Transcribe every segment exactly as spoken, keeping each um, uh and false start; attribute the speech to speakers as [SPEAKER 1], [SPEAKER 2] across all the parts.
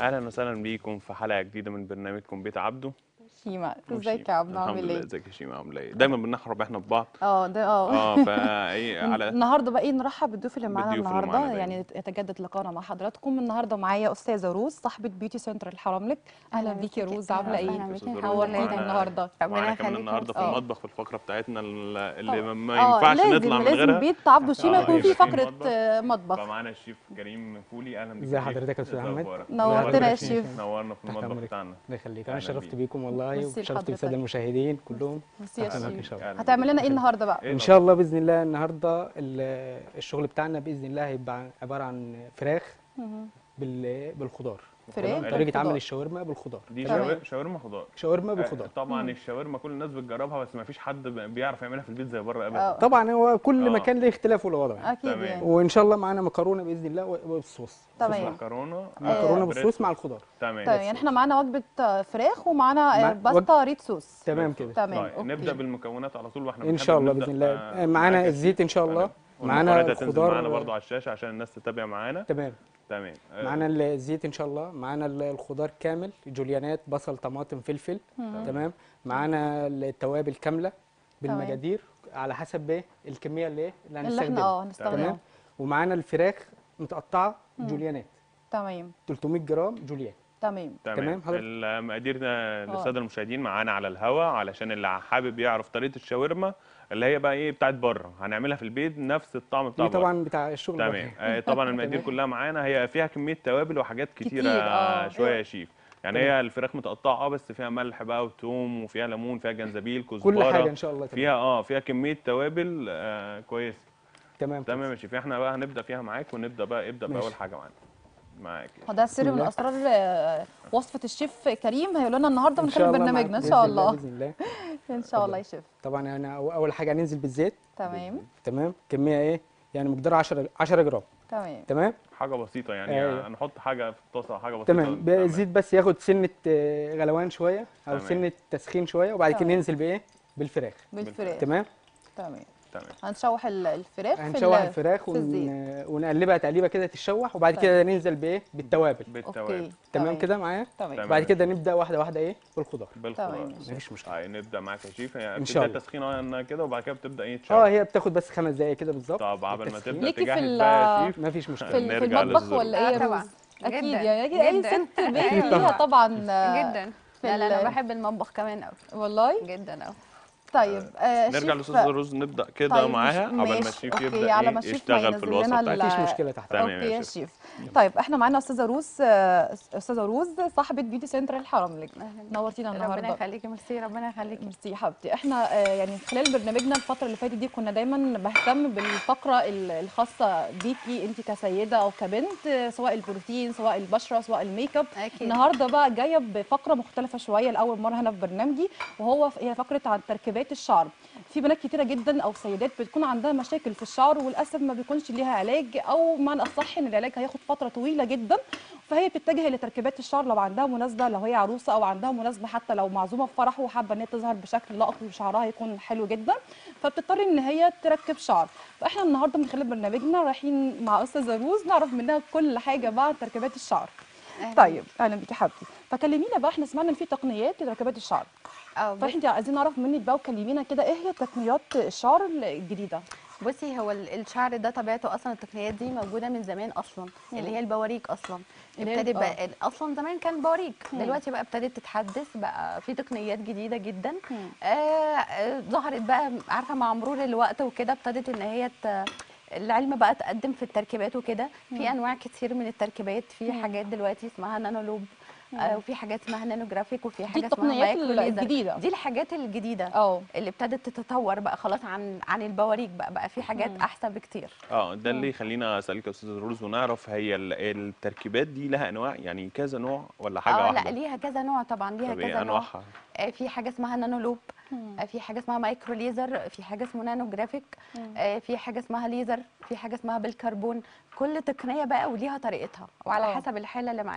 [SPEAKER 1] اهلا وسهلا بيكم في حلقه جديده من برنامجكم بيت عبده.
[SPEAKER 2] شيماء ازيك يا عبد؟
[SPEAKER 1] الحمد
[SPEAKER 2] عامل
[SPEAKER 1] لله.
[SPEAKER 2] ايه؟
[SPEAKER 1] ازيك يا شيماء؟ عامله ايه؟ دايما بنحرب احنا ببعض.
[SPEAKER 2] اه ده اه
[SPEAKER 1] اه فا ايه على
[SPEAKER 2] النهارده بقى ايه، نرحب بالضيوف اللي معانا
[SPEAKER 1] بالضيوف اللي
[SPEAKER 2] النهارده،
[SPEAKER 1] معانا دايما.
[SPEAKER 2] يعني يتجدد لقاءنا مع حضراتكم. النهارده معايا استاذه روز صاحبه بيوتي سنتر الحرملك. اهلا بيكي يا روز، عامله
[SPEAKER 1] اهلا
[SPEAKER 2] ايه؟
[SPEAKER 1] بيك يا استاذه روز.
[SPEAKER 2] نورتينا
[SPEAKER 1] ومعانا
[SPEAKER 2] النهارده.
[SPEAKER 1] معانا
[SPEAKER 3] ربنا
[SPEAKER 1] كمان
[SPEAKER 3] يخليك يا
[SPEAKER 1] النهارده في
[SPEAKER 2] اه
[SPEAKER 1] المطبخ في الفقره بتاعتنا اللي
[SPEAKER 2] طبعا
[SPEAKER 1] ما ما
[SPEAKER 2] اه
[SPEAKER 1] ينفعش
[SPEAKER 2] لازم
[SPEAKER 1] نطلع من
[SPEAKER 2] لازم
[SPEAKER 1] غيرها.
[SPEAKER 2] بيت عبده شيماء
[SPEAKER 1] اه
[SPEAKER 2] يكون
[SPEAKER 1] يبقى
[SPEAKER 2] فيه
[SPEAKER 1] في
[SPEAKER 2] فقره
[SPEAKER 1] المطبخ.
[SPEAKER 2] آه، مطبخ.
[SPEAKER 1] فمعانا الشيف كريم فولي. اهلا بيك
[SPEAKER 4] ازي
[SPEAKER 1] يا شيف.
[SPEAKER 4] حضرتك يا استاذ
[SPEAKER 1] ازي
[SPEAKER 4] احمد؟
[SPEAKER 1] اخبارك؟
[SPEAKER 2] نورتنا يا
[SPEAKER 1] منورنا.
[SPEAKER 2] شيف.
[SPEAKER 1] نورنا في
[SPEAKER 4] تحت
[SPEAKER 1] المطبخ
[SPEAKER 4] امرك.
[SPEAKER 1] بتاعنا.
[SPEAKER 4] الله يخليك، انا
[SPEAKER 1] اهلا
[SPEAKER 4] شرفت
[SPEAKER 1] بيك.
[SPEAKER 4] بيكم والله،
[SPEAKER 2] ميرسي
[SPEAKER 4] وشرفت
[SPEAKER 2] لحضرتك.
[SPEAKER 4] بالساده المشاهدين كلهم.
[SPEAKER 2] ميرسي يا
[SPEAKER 4] تحت امرك ان
[SPEAKER 2] شيف.
[SPEAKER 4] شاء الله.
[SPEAKER 1] أهلا
[SPEAKER 2] هتعمل
[SPEAKER 1] بيك.
[SPEAKER 2] لنا ايه النهارده بقى؟
[SPEAKER 1] إيه
[SPEAKER 4] ان شاء الله باذن الله النهارده ال- الشغل بتاعنا باذن الله هيبقى عباره عن فراخ
[SPEAKER 2] مهم.
[SPEAKER 4] بال- بالخضار.
[SPEAKER 2] فراخ
[SPEAKER 4] تمام؟
[SPEAKER 2] بالخضار.
[SPEAKER 4] طريقه عمل الشاورما بالخضار.
[SPEAKER 1] دي
[SPEAKER 2] تمام.
[SPEAKER 1] شاور- شاورما خضار.
[SPEAKER 4] شاورما
[SPEAKER 1] آه،
[SPEAKER 4] بالخضار.
[SPEAKER 1] طبعا
[SPEAKER 2] مم.
[SPEAKER 1] الشاورما كل الناس بتجربها، بس ما فيش حد بيعرف يعملها في البيت زي بره
[SPEAKER 2] اه
[SPEAKER 1] ابدا.
[SPEAKER 4] طبعا هو كل
[SPEAKER 1] آه.
[SPEAKER 4] مكان له اختلاف والوضع يعني.
[SPEAKER 2] اكيد
[SPEAKER 1] تمام.
[SPEAKER 2] يعني.
[SPEAKER 4] وان شاء الله معانا مكرونه باذن الله بالصوص.
[SPEAKER 2] تمام.
[SPEAKER 1] مكرونه
[SPEAKER 4] مكرونه
[SPEAKER 2] آه.
[SPEAKER 4] بالصوص مع الخضار.
[SPEAKER 1] تمام.
[SPEAKER 2] طيب يعني احنا معانا وجبه آه، فراخ ومعانا آه،
[SPEAKER 4] مع-
[SPEAKER 2] باستا ريد صوص.
[SPEAKER 4] تمام كده.
[SPEAKER 2] تمام
[SPEAKER 1] طيب
[SPEAKER 2] اوكي.
[SPEAKER 1] نبدا بالمكونات على طول، واحنا
[SPEAKER 4] ان
[SPEAKER 1] بنحب
[SPEAKER 4] شاء الله
[SPEAKER 1] نبدأ،
[SPEAKER 4] باذن الله.
[SPEAKER 1] آه،
[SPEAKER 4] معانا
[SPEAKER 1] معاك يا
[SPEAKER 4] الزيت
[SPEAKER 1] شيف.
[SPEAKER 4] ان شاء الله.
[SPEAKER 1] تمام.
[SPEAKER 4] معانا
[SPEAKER 1] والمكونات هتنزل
[SPEAKER 4] الخضار.
[SPEAKER 1] معانا برضو على الشاشه عشان الناس تتابع معانا.
[SPEAKER 4] تمام.
[SPEAKER 1] تمام. آه،
[SPEAKER 4] معانا الزيت ان شاء الله. معانا الخضار كامل، جوليانات، بصل، طماطم، فلفل. تمام. معانا التوابل كامله بالمقادير على حسب ايه الكميه اللي ايه اللي
[SPEAKER 2] اللي احنا
[SPEAKER 4] هنستخدمها.
[SPEAKER 2] اه هنستخدمه.
[SPEAKER 4] تمام. ومعانا الفراخ متقطعه جوليانات،
[SPEAKER 2] تمام
[SPEAKER 4] ثلاثمية جرام جوليان.
[SPEAKER 2] تمام.
[SPEAKER 4] تمام
[SPEAKER 1] تمام.
[SPEAKER 4] حضرتك.
[SPEAKER 1] المقادير ده للساده المشاهدين معانا على الهوا، علشان اللي حابب يعرف طريقه الشاورما اللي هي بقى ايه بتاعت بره هنعملها في البيت نفس الطعم بتاع
[SPEAKER 4] دي
[SPEAKER 1] بره.
[SPEAKER 4] طبعا بتاع الشغل
[SPEAKER 1] تمام.
[SPEAKER 4] بره.
[SPEAKER 1] آه، طبعا المقادير كلها معانا، هي فيها كميه توابل وحاجات كتيره
[SPEAKER 2] كتير، آه.
[SPEAKER 1] شويه يا شيف. يعني
[SPEAKER 4] تمام.
[SPEAKER 1] هي الفراخ متقطعه اه، بس فيها ملح بقى وثوم وفيها ليمون، فيها جنزبيل،
[SPEAKER 4] كل
[SPEAKER 1] كزبره،
[SPEAKER 4] حاجه ان شاء الله. تمام.
[SPEAKER 1] فيها اه فيها كميه توابل آه كويسه.
[SPEAKER 4] تمام كده.
[SPEAKER 1] تمام يا شيف. احنا بقى هنبدا فيها معاك، ونبدا بقى ابدا
[SPEAKER 4] ماشي.
[SPEAKER 1] باول حاجه معانا معاك يا
[SPEAKER 2] وده
[SPEAKER 4] بسم
[SPEAKER 2] سر من
[SPEAKER 4] الله.
[SPEAKER 2] اسرار آه، وصفه الشيف كريم هيقول لنا النهارده من
[SPEAKER 4] ان شاء
[SPEAKER 2] خلال
[SPEAKER 4] الله
[SPEAKER 2] برنامجنا ان
[SPEAKER 4] معاك
[SPEAKER 2] شاء
[SPEAKER 4] بإذن الله.
[SPEAKER 2] الله.
[SPEAKER 4] باذن الله.
[SPEAKER 2] ان شاء الله يا شيف.
[SPEAKER 4] طبعا انا أو- اول حاجه هننزل بالزيت.
[SPEAKER 2] تمام
[SPEAKER 4] تمام. كميه ايه يعني مقدار عشرة عشرة جرام.
[SPEAKER 2] تمام
[SPEAKER 4] تمام.
[SPEAKER 1] حاجه بسيطه يعني.
[SPEAKER 4] أيوة.
[SPEAKER 1] هنحط حاجه في الطاسه، حاجه بسيطه.
[SPEAKER 4] تمام. الزيت بس ياخد سنه آه، غلوان شويه او
[SPEAKER 1] تمام.
[SPEAKER 4] سنه تسخين شويه، وبعد كده
[SPEAKER 2] تمام.
[SPEAKER 4] ننزل بايه بالفراخ.
[SPEAKER 2] بالفراخ.
[SPEAKER 4] تمام.
[SPEAKER 2] تمام.
[SPEAKER 1] تمام.
[SPEAKER 2] هنشوح ال- الفراخ في
[SPEAKER 4] هنشوح
[SPEAKER 2] ال-
[SPEAKER 4] الفراخ
[SPEAKER 2] في الزيت.
[SPEAKER 4] ون... ونقلبها تقليبه كده تتشوح، وبعد
[SPEAKER 2] تمام.
[SPEAKER 4] كده ننزل بايه بالتوابل.
[SPEAKER 1] بالتوابل.
[SPEAKER 2] اوكي
[SPEAKER 4] تمام كده معايا.
[SPEAKER 2] تمام
[SPEAKER 1] تمام.
[SPEAKER 4] وبعد كده نبدا واحده واحده ايه بالخضار.
[SPEAKER 1] بالخضار.
[SPEAKER 2] تمام.
[SPEAKER 4] مفيش مشكله.
[SPEAKER 1] طيب نبدا معاك يا شيف. هي
[SPEAKER 4] إن شاء
[SPEAKER 1] بتبدا
[SPEAKER 4] الله.
[SPEAKER 1] تسخين كده، وبعد كده بتبدا ايه
[SPEAKER 4] اه
[SPEAKER 1] تشوح.
[SPEAKER 4] هي بتاخد بس خمس دقايق كده بالظبط.
[SPEAKER 1] طب قبل ما
[SPEAKER 4] التسخين.
[SPEAKER 1] تبدا
[SPEAKER 2] ليكي في
[SPEAKER 1] تجهز
[SPEAKER 2] ال-
[SPEAKER 1] بقى يا شيف،
[SPEAKER 4] مفيش
[SPEAKER 2] في,
[SPEAKER 4] مشكله.
[SPEAKER 2] ال- في
[SPEAKER 1] نرجع
[SPEAKER 2] المطبخ
[SPEAKER 1] للزر.
[SPEAKER 2] ولا ايه
[SPEAKER 3] آه
[SPEAKER 2] يا
[SPEAKER 3] طبعا.
[SPEAKER 2] روز؟ اكيد
[SPEAKER 3] جداً.
[SPEAKER 2] يعني اي
[SPEAKER 3] جداً.
[SPEAKER 2] ست بيت
[SPEAKER 3] أيوة
[SPEAKER 2] ليها
[SPEAKER 3] طبعاً.
[SPEAKER 2] طبعا آه،
[SPEAKER 3] جدا.
[SPEAKER 2] في
[SPEAKER 3] لا لا انا
[SPEAKER 2] ال-
[SPEAKER 3] بحب المطبخ كمان قوي
[SPEAKER 2] والله.
[SPEAKER 3] جدا قوي.
[SPEAKER 2] طيب آه
[SPEAKER 1] نرجع
[SPEAKER 2] شيف،
[SPEAKER 1] للاستاذ الرز، نبدا كده
[SPEAKER 2] طيب
[SPEAKER 1] معاها
[SPEAKER 2] مش-
[SPEAKER 1] قبل ما
[SPEAKER 2] ماشي.
[SPEAKER 1] الشيف
[SPEAKER 2] أوكي،
[SPEAKER 1] يبدا
[SPEAKER 2] على
[SPEAKER 1] ايه
[SPEAKER 2] ما الشيف ما
[SPEAKER 1] يشتغل في
[SPEAKER 2] ينزل
[SPEAKER 1] الوصفه
[SPEAKER 2] لنا
[SPEAKER 1] بتاعتنا.
[SPEAKER 4] مفيش مشكله تحت.
[SPEAKER 1] تمام
[SPEAKER 2] اوكي
[SPEAKER 1] يا
[SPEAKER 2] يا
[SPEAKER 1] شيف.
[SPEAKER 2] شيف. طيب احنا معانا استاذه روز، آه، استاذه روز صاحبه بيوتي سنتر الحرملك. نورتينا
[SPEAKER 3] ربنا
[SPEAKER 2] النهارده.
[SPEAKER 3] يخليكي. ميرسي. ربنا يخليكي.
[SPEAKER 2] ميرسي يا حبيبتي. احنا آه، يعني خلال برنامجنا الفتره اللي فاتت دي كنا دايما بهتم بالفقره ال- الخاصه بيكي انت كسيده او كبنت، آه، سواء البروتين سواء البشره سواء الميك اب.
[SPEAKER 3] اكيد.
[SPEAKER 2] النهارده بقى جايه بفقره مختلفه شويه لاول مره هنا في برنامجي، وهو ف- هي فقره عن تركيبات الشعر. في بنات كتيره جدا او سيدات بتكون عندها مشاكل في الشعر، وللاسف ما بيكونش ليها علاج، او معنى الصح ان العلاج هياخد فتره طويله جدا، فهي بتتجه لتركيبات الشعر لو عندها مناسبه، لو هي عروسه او عندها مناسبه حتى لو معزومه في فرح وحابه ان هي تظهر بشكل لائق وشعرها يكون حلو جدا، فبتضطر ان هي تركب شعر. فاحنا النهارده من خلال برنامجنا رايحين مع استاذه روز نعرف منها كل حاجه بقى عن تركيبات الشعر.
[SPEAKER 3] أهلاً.
[SPEAKER 2] طيب اهلا بيكي حبيبتي. فكلمينا بقى، احنا سمعنا ان في تقنيات لتركيبات الشعر،
[SPEAKER 3] اه بص-
[SPEAKER 2] فاحنا عايزين نعرف منك بقى وكلمينا كده ايه هي تقنيات الشعر الجديده.
[SPEAKER 3] بصي هو ال- الشعر ده طبيعته اصلا التقنيات دي موجوده من زمان اصلا، اللي هي البواريك اصلا.
[SPEAKER 2] اللي هي-
[SPEAKER 3] ابتدت
[SPEAKER 2] آه.
[SPEAKER 3] بقى اصلا زمان كان بواريك،
[SPEAKER 2] مم.
[SPEAKER 3] دلوقتي بقى ابتدت تتحدث، بقى في تقنيات جديده جدا.
[SPEAKER 2] مم.
[SPEAKER 3] آه آه ظهرت بقى عارفه مع مرور الوقت وكده، ابتدت ان هي ت- العلم بقى تقدم في التركيبات وكده. في انواع كتير من التركيبات، في حاجات دلوقتي اسمها نانو لوب، آه وفي حاجات اسمها نانو جرافيك، وفي حاجه اسمها
[SPEAKER 2] التقنيات
[SPEAKER 3] مايكرو ليزر.
[SPEAKER 2] الجديدة.
[SPEAKER 3] دي الحاجات الجديده
[SPEAKER 2] اه
[SPEAKER 3] اللي ابتدت تتطور بقى خلاص عن عن البواريك، بقى بقى في حاجات احسن بكتير.
[SPEAKER 1] اه ده اللي يخلينا اسالك يا استاذ روز ونعرف هي ال- التركيبات دي لها انواع، يعني كذا نوع ولا حاجه
[SPEAKER 3] اه
[SPEAKER 1] واحده؟
[SPEAKER 3] لا ليها كذا نوع طبعا، ليها
[SPEAKER 1] طب ايه
[SPEAKER 3] كذا نوع.
[SPEAKER 1] انواعها؟
[SPEAKER 3] آه في حاجه اسمها نانو لوب، آه في حاجه اسمها مايكرو ليزر، في حاجه اسمها نانو جرافيك، آه في حاجه اسمها ليزر، في حاجه اسمها بالكربون. كل تقنيه بقى وليها طريقتها وعلى
[SPEAKER 2] آه.
[SPEAKER 3] حسب الحاله اللي معايا.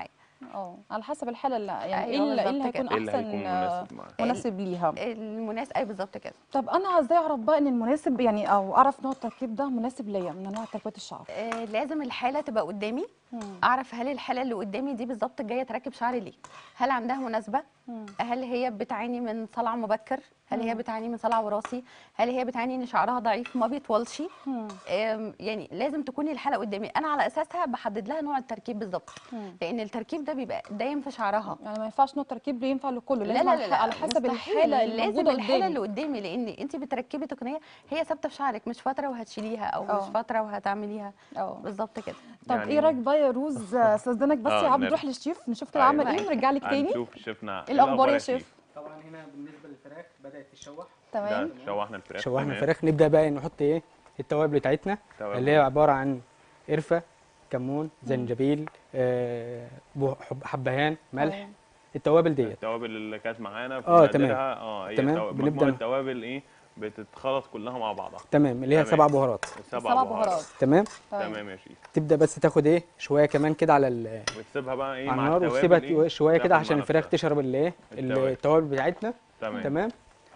[SPEAKER 2] اه على حسب الحاله اللي يعني ايه
[SPEAKER 3] أيوة
[SPEAKER 2] اللي إيه اللي
[SPEAKER 3] بالظبط
[SPEAKER 2] هيكون
[SPEAKER 1] ايه اللي
[SPEAKER 2] احسن
[SPEAKER 1] هيكون
[SPEAKER 2] آه،
[SPEAKER 1] مناسب معاك؟
[SPEAKER 2] مناسب ليها.
[SPEAKER 3] المناسب اي بالظبط كده.
[SPEAKER 2] طب انا ازاي اعرف بقى ان المناسب يعني او اعرف نوع التركيب ده مناسب ليا من انواع تركيبات الشعر؟
[SPEAKER 3] آه لازم الحاله تبقى قدامي،
[SPEAKER 2] مم.
[SPEAKER 3] اعرف هل الحاله اللي قدامي دي بالظبط جايه تركب شعري ليه، هل عندها مناسبه،
[SPEAKER 2] مم.
[SPEAKER 3] هل هي بتعاني من صلع مبكر، هل هي
[SPEAKER 2] مم.
[SPEAKER 3] بتعاني من صلع وراثي، هل هي بتعاني ان شعرها ضعيف ما بيطولش.
[SPEAKER 2] مم.
[SPEAKER 3] آم، يعني لازم تكون الحاله قدامي، انا على اساسها بحدد لها نوع التركيب بالظبط،
[SPEAKER 2] مم.
[SPEAKER 3] لان التركيب ده بيبقى دايم في شعرها.
[SPEAKER 2] يعني ما ينفعش نوع تركيب ينفع لكله،
[SPEAKER 3] لا
[SPEAKER 2] لازم
[SPEAKER 3] لا
[SPEAKER 2] على
[SPEAKER 3] لا
[SPEAKER 2] ح-
[SPEAKER 3] لا
[SPEAKER 2] على حسب
[SPEAKER 3] مستحيل.
[SPEAKER 2] الحاله اللي
[SPEAKER 3] لازم
[SPEAKER 2] موجوده
[SPEAKER 3] الحاله اللي
[SPEAKER 2] قدامي.
[SPEAKER 3] قدامي، لان انت بتركبي تقنيه هي ثابته في شعرك، مش فتره وهتشيليها او
[SPEAKER 2] اه.
[SPEAKER 3] مش فتره وهتعمليها.
[SPEAKER 2] اه.
[SPEAKER 3] بالظبط كده.
[SPEAKER 2] طب
[SPEAKER 1] يعني
[SPEAKER 2] ايه رايك بقى يا روز؟ آه، استاذنك بس يا
[SPEAKER 1] اه
[SPEAKER 2] عبد
[SPEAKER 1] نرجع.
[SPEAKER 2] نروح للشيف نشوف كده
[SPEAKER 1] ايوه
[SPEAKER 2] عمل ايه
[SPEAKER 3] معاكي.
[SPEAKER 2] ونرجع لك تاني.
[SPEAKER 1] هنشوف شفنا
[SPEAKER 2] ايه الاخبار يا شيف؟
[SPEAKER 4] طبعا هنا بالنسبه للفراخ بدات تشوح.
[SPEAKER 1] ده
[SPEAKER 2] تمام.
[SPEAKER 1] شوحنا الفراخ.
[SPEAKER 4] شوحنا
[SPEAKER 1] تمام.
[SPEAKER 4] الفراخ، نبدا بقى نحط ايه التوابل بتاعتنا
[SPEAKER 1] توابل.
[SPEAKER 4] اللي هي عباره عن قرفه، كمون، زنجبيل، آه بو- حب- حبهان، ملح،
[SPEAKER 2] تمام.
[SPEAKER 4] التوابل ديت.
[SPEAKER 1] التوابل اللي كانت معانا في
[SPEAKER 4] اه، تمام.
[SPEAKER 1] مقاديرها اه هي
[SPEAKER 4] تمام.
[SPEAKER 1] تو...
[SPEAKER 4] بنبدأ
[SPEAKER 1] مجموعه
[SPEAKER 4] ن-
[SPEAKER 1] توابل ايه بتتخلط كلها مع بعضها.
[SPEAKER 4] تمام، اللي هي
[SPEAKER 1] تمام.
[SPEAKER 4] سبع بهارات.
[SPEAKER 1] سبع
[SPEAKER 2] سبع
[SPEAKER 1] بهارات.
[SPEAKER 2] بهارات.
[SPEAKER 4] تمام.
[SPEAKER 1] تمام يا شيف.
[SPEAKER 4] تبدا بس تاخد ايه شويه كمان كده على ال-
[SPEAKER 1] وتسيبها بقى ايه
[SPEAKER 4] على
[SPEAKER 1] مع
[SPEAKER 4] النار،
[SPEAKER 1] التوابل
[SPEAKER 4] وتسيبها
[SPEAKER 1] ايه
[SPEAKER 4] شويه كده
[SPEAKER 1] تاخد
[SPEAKER 4] عشان
[SPEAKER 1] مع
[SPEAKER 4] الفراخ
[SPEAKER 1] نفسها.
[SPEAKER 4] تشرب الايه
[SPEAKER 1] التوابل.
[SPEAKER 4] التوابل بتاعتنا.
[SPEAKER 1] تمام.
[SPEAKER 4] تمام.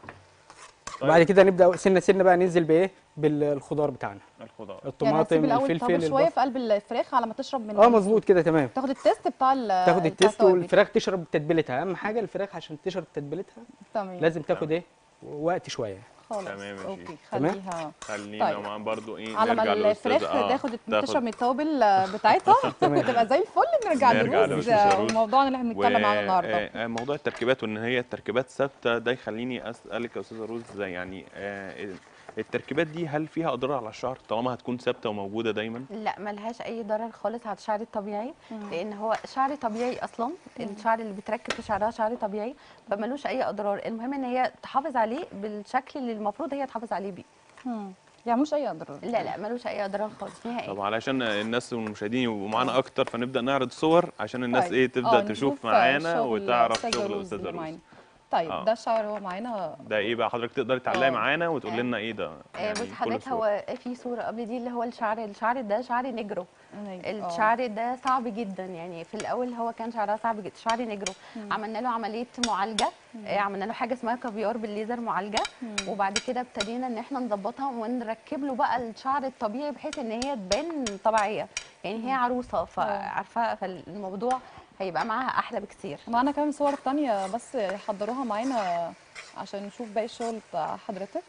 [SPEAKER 1] طيب.
[SPEAKER 4] وبعد كده نبدا سنه سنه بقى ننزل بايه بالخضار بتاعنا،
[SPEAKER 1] الخضار.
[SPEAKER 2] يعني
[SPEAKER 4] الطماطم،
[SPEAKER 2] هتسيب الاول
[SPEAKER 4] الفلفل،
[SPEAKER 2] التوابل شويه
[SPEAKER 4] البصل.
[SPEAKER 2] في قلب الفراخ على ما تشرب من
[SPEAKER 4] اه مظبوط كده، تمام.
[SPEAKER 2] تاخد التيست بتاع ال-
[SPEAKER 4] تاخد
[SPEAKER 2] بتاع
[SPEAKER 4] التيست
[SPEAKER 2] التوابل.
[SPEAKER 4] والفراخ تشرب تتبيلتها. اهم حاجه الفراخ عشان تشرب تتبيلتها
[SPEAKER 2] تمام.
[SPEAKER 4] لازم تاخد
[SPEAKER 1] تمام.
[SPEAKER 4] ايه وقت شويه.
[SPEAKER 2] خلاص
[SPEAKER 1] تمام يا
[SPEAKER 2] اوكي
[SPEAKER 1] شيف.
[SPEAKER 4] تمام.
[SPEAKER 2] خليها
[SPEAKER 1] خلينا
[SPEAKER 2] طيب.
[SPEAKER 1] معانا برضو ايه
[SPEAKER 2] على ما
[SPEAKER 1] نرجع للأستاذة.
[SPEAKER 2] الفراخ
[SPEAKER 1] آه،
[SPEAKER 2] تاخد
[SPEAKER 1] تاخد-
[SPEAKER 2] تشرب من التوابل بتاعتها
[SPEAKER 4] تمام.
[SPEAKER 2] تبقى زي الفل. نرجع
[SPEAKER 1] نرجع
[SPEAKER 2] لروز
[SPEAKER 1] لأستاذة روز.
[SPEAKER 2] وموضوعنا اللي احنا بنتكلم عنه النهارده.
[SPEAKER 1] آه، آه، موضوع التركيبات وان هي التركيبات ثابته ده يخليني اسالك يا استاذه روز زي يعني آه، التركيبات دي هل فيها اضرار على الشعر طالما هتكون ثابته وموجوده دايما؟
[SPEAKER 3] لا ملهاش اي ضرر خالص على الشعر الطبيعي، لان هو شعر طبيعي اصلا، الشعر اللي بيتركب في شعرها شعر طبيعي، فملوش اي اضرار. المهم ان هي تحافظ عليه بالشكل اللي المفروض هي تحافظ عليه بيه.
[SPEAKER 2] مم. يعني مش اي اضرار.
[SPEAKER 3] لا لا ملوش اي اضرار خالص نهائي.
[SPEAKER 1] طب علشان الناس والمشاهدين يبقوا معانا اكتر فنبدا نعرض صور عشان الناس
[SPEAKER 2] طيب.
[SPEAKER 1] ايه
[SPEAKER 2] آه،
[SPEAKER 1] تبدا
[SPEAKER 2] نشوف
[SPEAKER 1] تشوف معانا
[SPEAKER 2] شغل
[SPEAKER 1] وتعرف
[SPEAKER 2] أستاذة
[SPEAKER 1] شغل
[SPEAKER 2] روز
[SPEAKER 1] استاذه
[SPEAKER 2] اللي
[SPEAKER 1] روز.
[SPEAKER 2] معانا. طيب
[SPEAKER 1] آه.
[SPEAKER 2] ده الشعر هو معانا.
[SPEAKER 1] ده ايه بقى حضرتك تقدري تعلقي
[SPEAKER 2] آه.
[SPEAKER 1] معانا وتقول لنا ايه ده؟
[SPEAKER 3] آه، بص
[SPEAKER 1] كل
[SPEAKER 3] حضرتك
[SPEAKER 1] صورة.
[SPEAKER 3] هو في صوره قبل دي اللي هو الشعر، الشعر ده شعر نجرو.
[SPEAKER 2] آه.
[SPEAKER 3] الشعر ده صعب جدا، يعني في الاول هو كان شعرها صعب جدا، شعر نجرو. عملنا له عمليه معالجه، آه، عملنا له حاجه اسمها كافيار بالليزر معالجه، وبعد كده ابتدينا ان احنا نظبطها ونركب له بقى الشعر الطبيعي بحيث ان هي تبان طبيعيه، يعني هي عروسه فعارفه، فالموضوع هيبقى معاها احلى بكتير.
[SPEAKER 2] معانا كمان صور تانية بس يحضروها معانا عشان نشوف باقي الشغل بتاع حضرتك.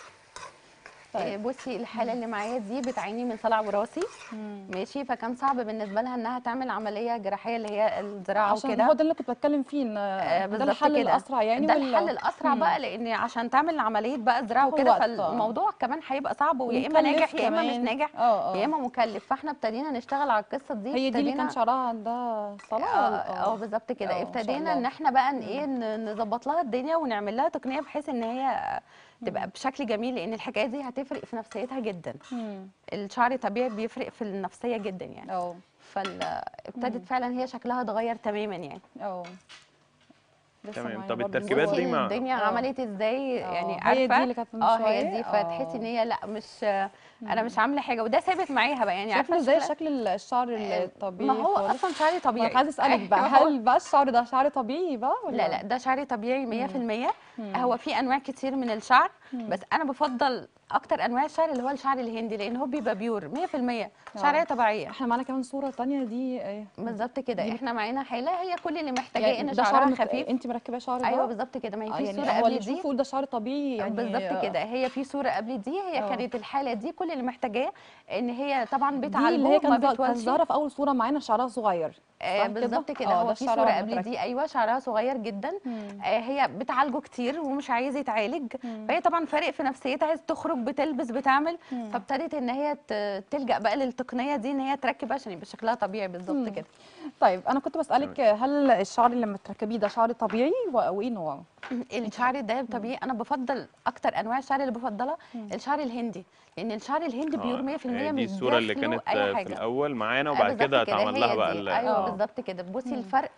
[SPEAKER 3] آه،
[SPEAKER 2] طيب.
[SPEAKER 3] بصي الحاله اللي معايا دي بتعاني من صلع وراثي، ماشي، فكان صعب بالنسبه لها انها تعمل عمليه جراحيه اللي هي الزراعه
[SPEAKER 2] عشان
[SPEAKER 3] وكده.
[SPEAKER 2] هو ده اللي كنت بتكلم فيه ان
[SPEAKER 3] آه،
[SPEAKER 2] ده
[SPEAKER 3] بالظبط
[SPEAKER 2] الحل
[SPEAKER 3] كده.
[SPEAKER 2] الاسرع يعني
[SPEAKER 3] ده
[SPEAKER 2] ولا-
[SPEAKER 3] الحل الاسرع
[SPEAKER 2] مم.
[SPEAKER 3] بقى، لان عشان تعمل عمليه بقى زراعه
[SPEAKER 2] تاخد
[SPEAKER 3] وكده
[SPEAKER 2] وقت.
[SPEAKER 3] فالموضوع كمان هيبقى صعب، ويا اما
[SPEAKER 2] ومكلف
[SPEAKER 3] ناجح يا اما مش
[SPEAKER 2] كمان.
[SPEAKER 3] ناجح،
[SPEAKER 2] اه اه
[SPEAKER 3] يا اما مكلف. فاحنا ابتدينا نشتغل على القصه دي.
[SPEAKER 2] هي دي اللي
[SPEAKER 3] ابتدينا
[SPEAKER 2] كان شعرها عندها صلع
[SPEAKER 3] اه
[SPEAKER 2] ولا
[SPEAKER 3] اه بالظبط
[SPEAKER 2] آه،
[SPEAKER 3] كده.
[SPEAKER 2] ما شاء
[SPEAKER 3] ابتدينا
[SPEAKER 2] الله.
[SPEAKER 3] ان احنا بقى ن- ايه ن- نظبط لها الدنيا ونعمل لها تقنيه بحيث ان هي تبقى بشكل جميل، لان الحكايه دي هتفرق في نفسيتها جدا.
[SPEAKER 2] مم.
[SPEAKER 3] الشعر طبيعي بيفرق في النفسيه جدا يعني.
[SPEAKER 2] اه
[SPEAKER 3] فابتدت فعلا هي شكلها اتغير تماما يعني.
[SPEAKER 2] اه لسه
[SPEAKER 1] تمام.
[SPEAKER 2] معايا
[SPEAKER 1] طب
[SPEAKER 2] برضه
[SPEAKER 1] التركيبات
[SPEAKER 2] صور.
[SPEAKER 1] دي مع-
[SPEAKER 3] الدنيا
[SPEAKER 2] آه.
[SPEAKER 3] عملت ازاي
[SPEAKER 2] آه،
[SPEAKER 3] يعني
[SPEAKER 2] هي
[SPEAKER 3] عارفه.
[SPEAKER 2] دي اللي كانت من
[SPEAKER 3] اه
[SPEAKER 2] شوية.
[SPEAKER 3] هي دي، فتحسي ان
[SPEAKER 2] آه.
[SPEAKER 3] هي لا مش انا مش عامله حاجه، وده ثابت معاها بقى يعني
[SPEAKER 2] شكله
[SPEAKER 3] عارفه
[SPEAKER 2] زي
[SPEAKER 3] شكلها-
[SPEAKER 2] شكل الشعر الطبيعي
[SPEAKER 3] ما هو
[SPEAKER 2] خالص.
[SPEAKER 3] اصلا شعري
[SPEAKER 2] ما
[SPEAKER 3] طبيعي.
[SPEAKER 2] أنا عايزه اسالك بقى
[SPEAKER 3] أيوة، هو-
[SPEAKER 2] هل بقى الشعر ده شعر طبيعي بقى ولا
[SPEAKER 3] لا لا ده شعري طبيعي مية في المية. هو في انواع كتير من الشعر، بس انا بفضل اكتر انواع الشعر اللي هو الشعر الهندي، لان هو بيبقى بيور مية في المية شعريه طبيعيه.
[SPEAKER 2] احنا معانا كمان صوره تانية دي ايه؟
[SPEAKER 3] بالظبط كده. احنا معانا حاله هي كل اللي محتاجاه
[SPEAKER 2] يعني
[SPEAKER 3] ان
[SPEAKER 2] ده
[SPEAKER 3] شعرها
[SPEAKER 2] مت-
[SPEAKER 3] خفيف.
[SPEAKER 2] انت مركبه شعر ده؟
[SPEAKER 3] ايوه بالظبط كده. ما هي
[SPEAKER 2] آه،
[SPEAKER 3] في
[SPEAKER 2] يعني
[SPEAKER 3] صوره
[SPEAKER 2] هو
[SPEAKER 3] قبل
[SPEAKER 2] اللي
[SPEAKER 3] دي
[SPEAKER 2] تشوفه ده شعر طبيعي يعني
[SPEAKER 3] بالظبط كده. هي في صوره قبل دي هي
[SPEAKER 2] آه.
[SPEAKER 3] كانت الحاله دي كل اللي محتاجاه ان هي طبعا
[SPEAKER 2] دي
[SPEAKER 3] بتعالجه
[SPEAKER 2] اللي هي
[SPEAKER 3] ما
[SPEAKER 2] كانت كانت
[SPEAKER 3] بتولش.
[SPEAKER 2] ظاهره في اول صوره معانا شعرها صغير.
[SPEAKER 3] آه
[SPEAKER 2] صح
[SPEAKER 3] بالظبط كده.
[SPEAKER 2] آه،
[SPEAKER 3] هو
[SPEAKER 2] ده
[SPEAKER 3] في
[SPEAKER 2] الشعر
[SPEAKER 3] صوره
[SPEAKER 2] لما
[SPEAKER 3] قبل
[SPEAKER 2] بتركب.
[SPEAKER 3] دي ايوه شعرها صغير جدا. آه هي بتعالجه كتير ومش عايزه يتعالج، فهي طبعا فارق في نفسيتها، عايزه تخرج بتلبس بتعمل، فابتدت ان هي ت- تلجا بقى للتقنيه دي ان هي تركب عشان يبقى شكلها طبيعي بالظبط كده.
[SPEAKER 2] طيب انا كنت بسالك هل الشعر اللي لما تركبيه ده شعر طبيعي و- وايه نوعه؟
[SPEAKER 3] الشعر ده طبيعي. انا بفضل اكتر انواع الشعر اللي بفضلها الشعر الهندي، لان الشعر الهندي بيور مية في المية
[SPEAKER 1] آه،
[SPEAKER 3] مش
[SPEAKER 1] دي الصوره اللي
[SPEAKER 3] داخله
[SPEAKER 1] كانت
[SPEAKER 3] اي
[SPEAKER 1] آه، في
[SPEAKER 3] حاجه.
[SPEAKER 1] الاول معانا
[SPEAKER 3] آه،
[SPEAKER 1] وبعد
[SPEAKER 3] بالظبط
[SPEAKER 1] كده
[SPEAKER 3] كده،
[SPEAKER 1] اتعمل
[SPEAKER 3] هي
[SPEAKER 1] لها بقى
[SPEAKER 3] دي.
[SPEAKER 1] ال-
[SPEAKER 3] ايوه
[SPEAKER 2] آه.
[SPEAKER 3] بالظبط كده. بصي الفرق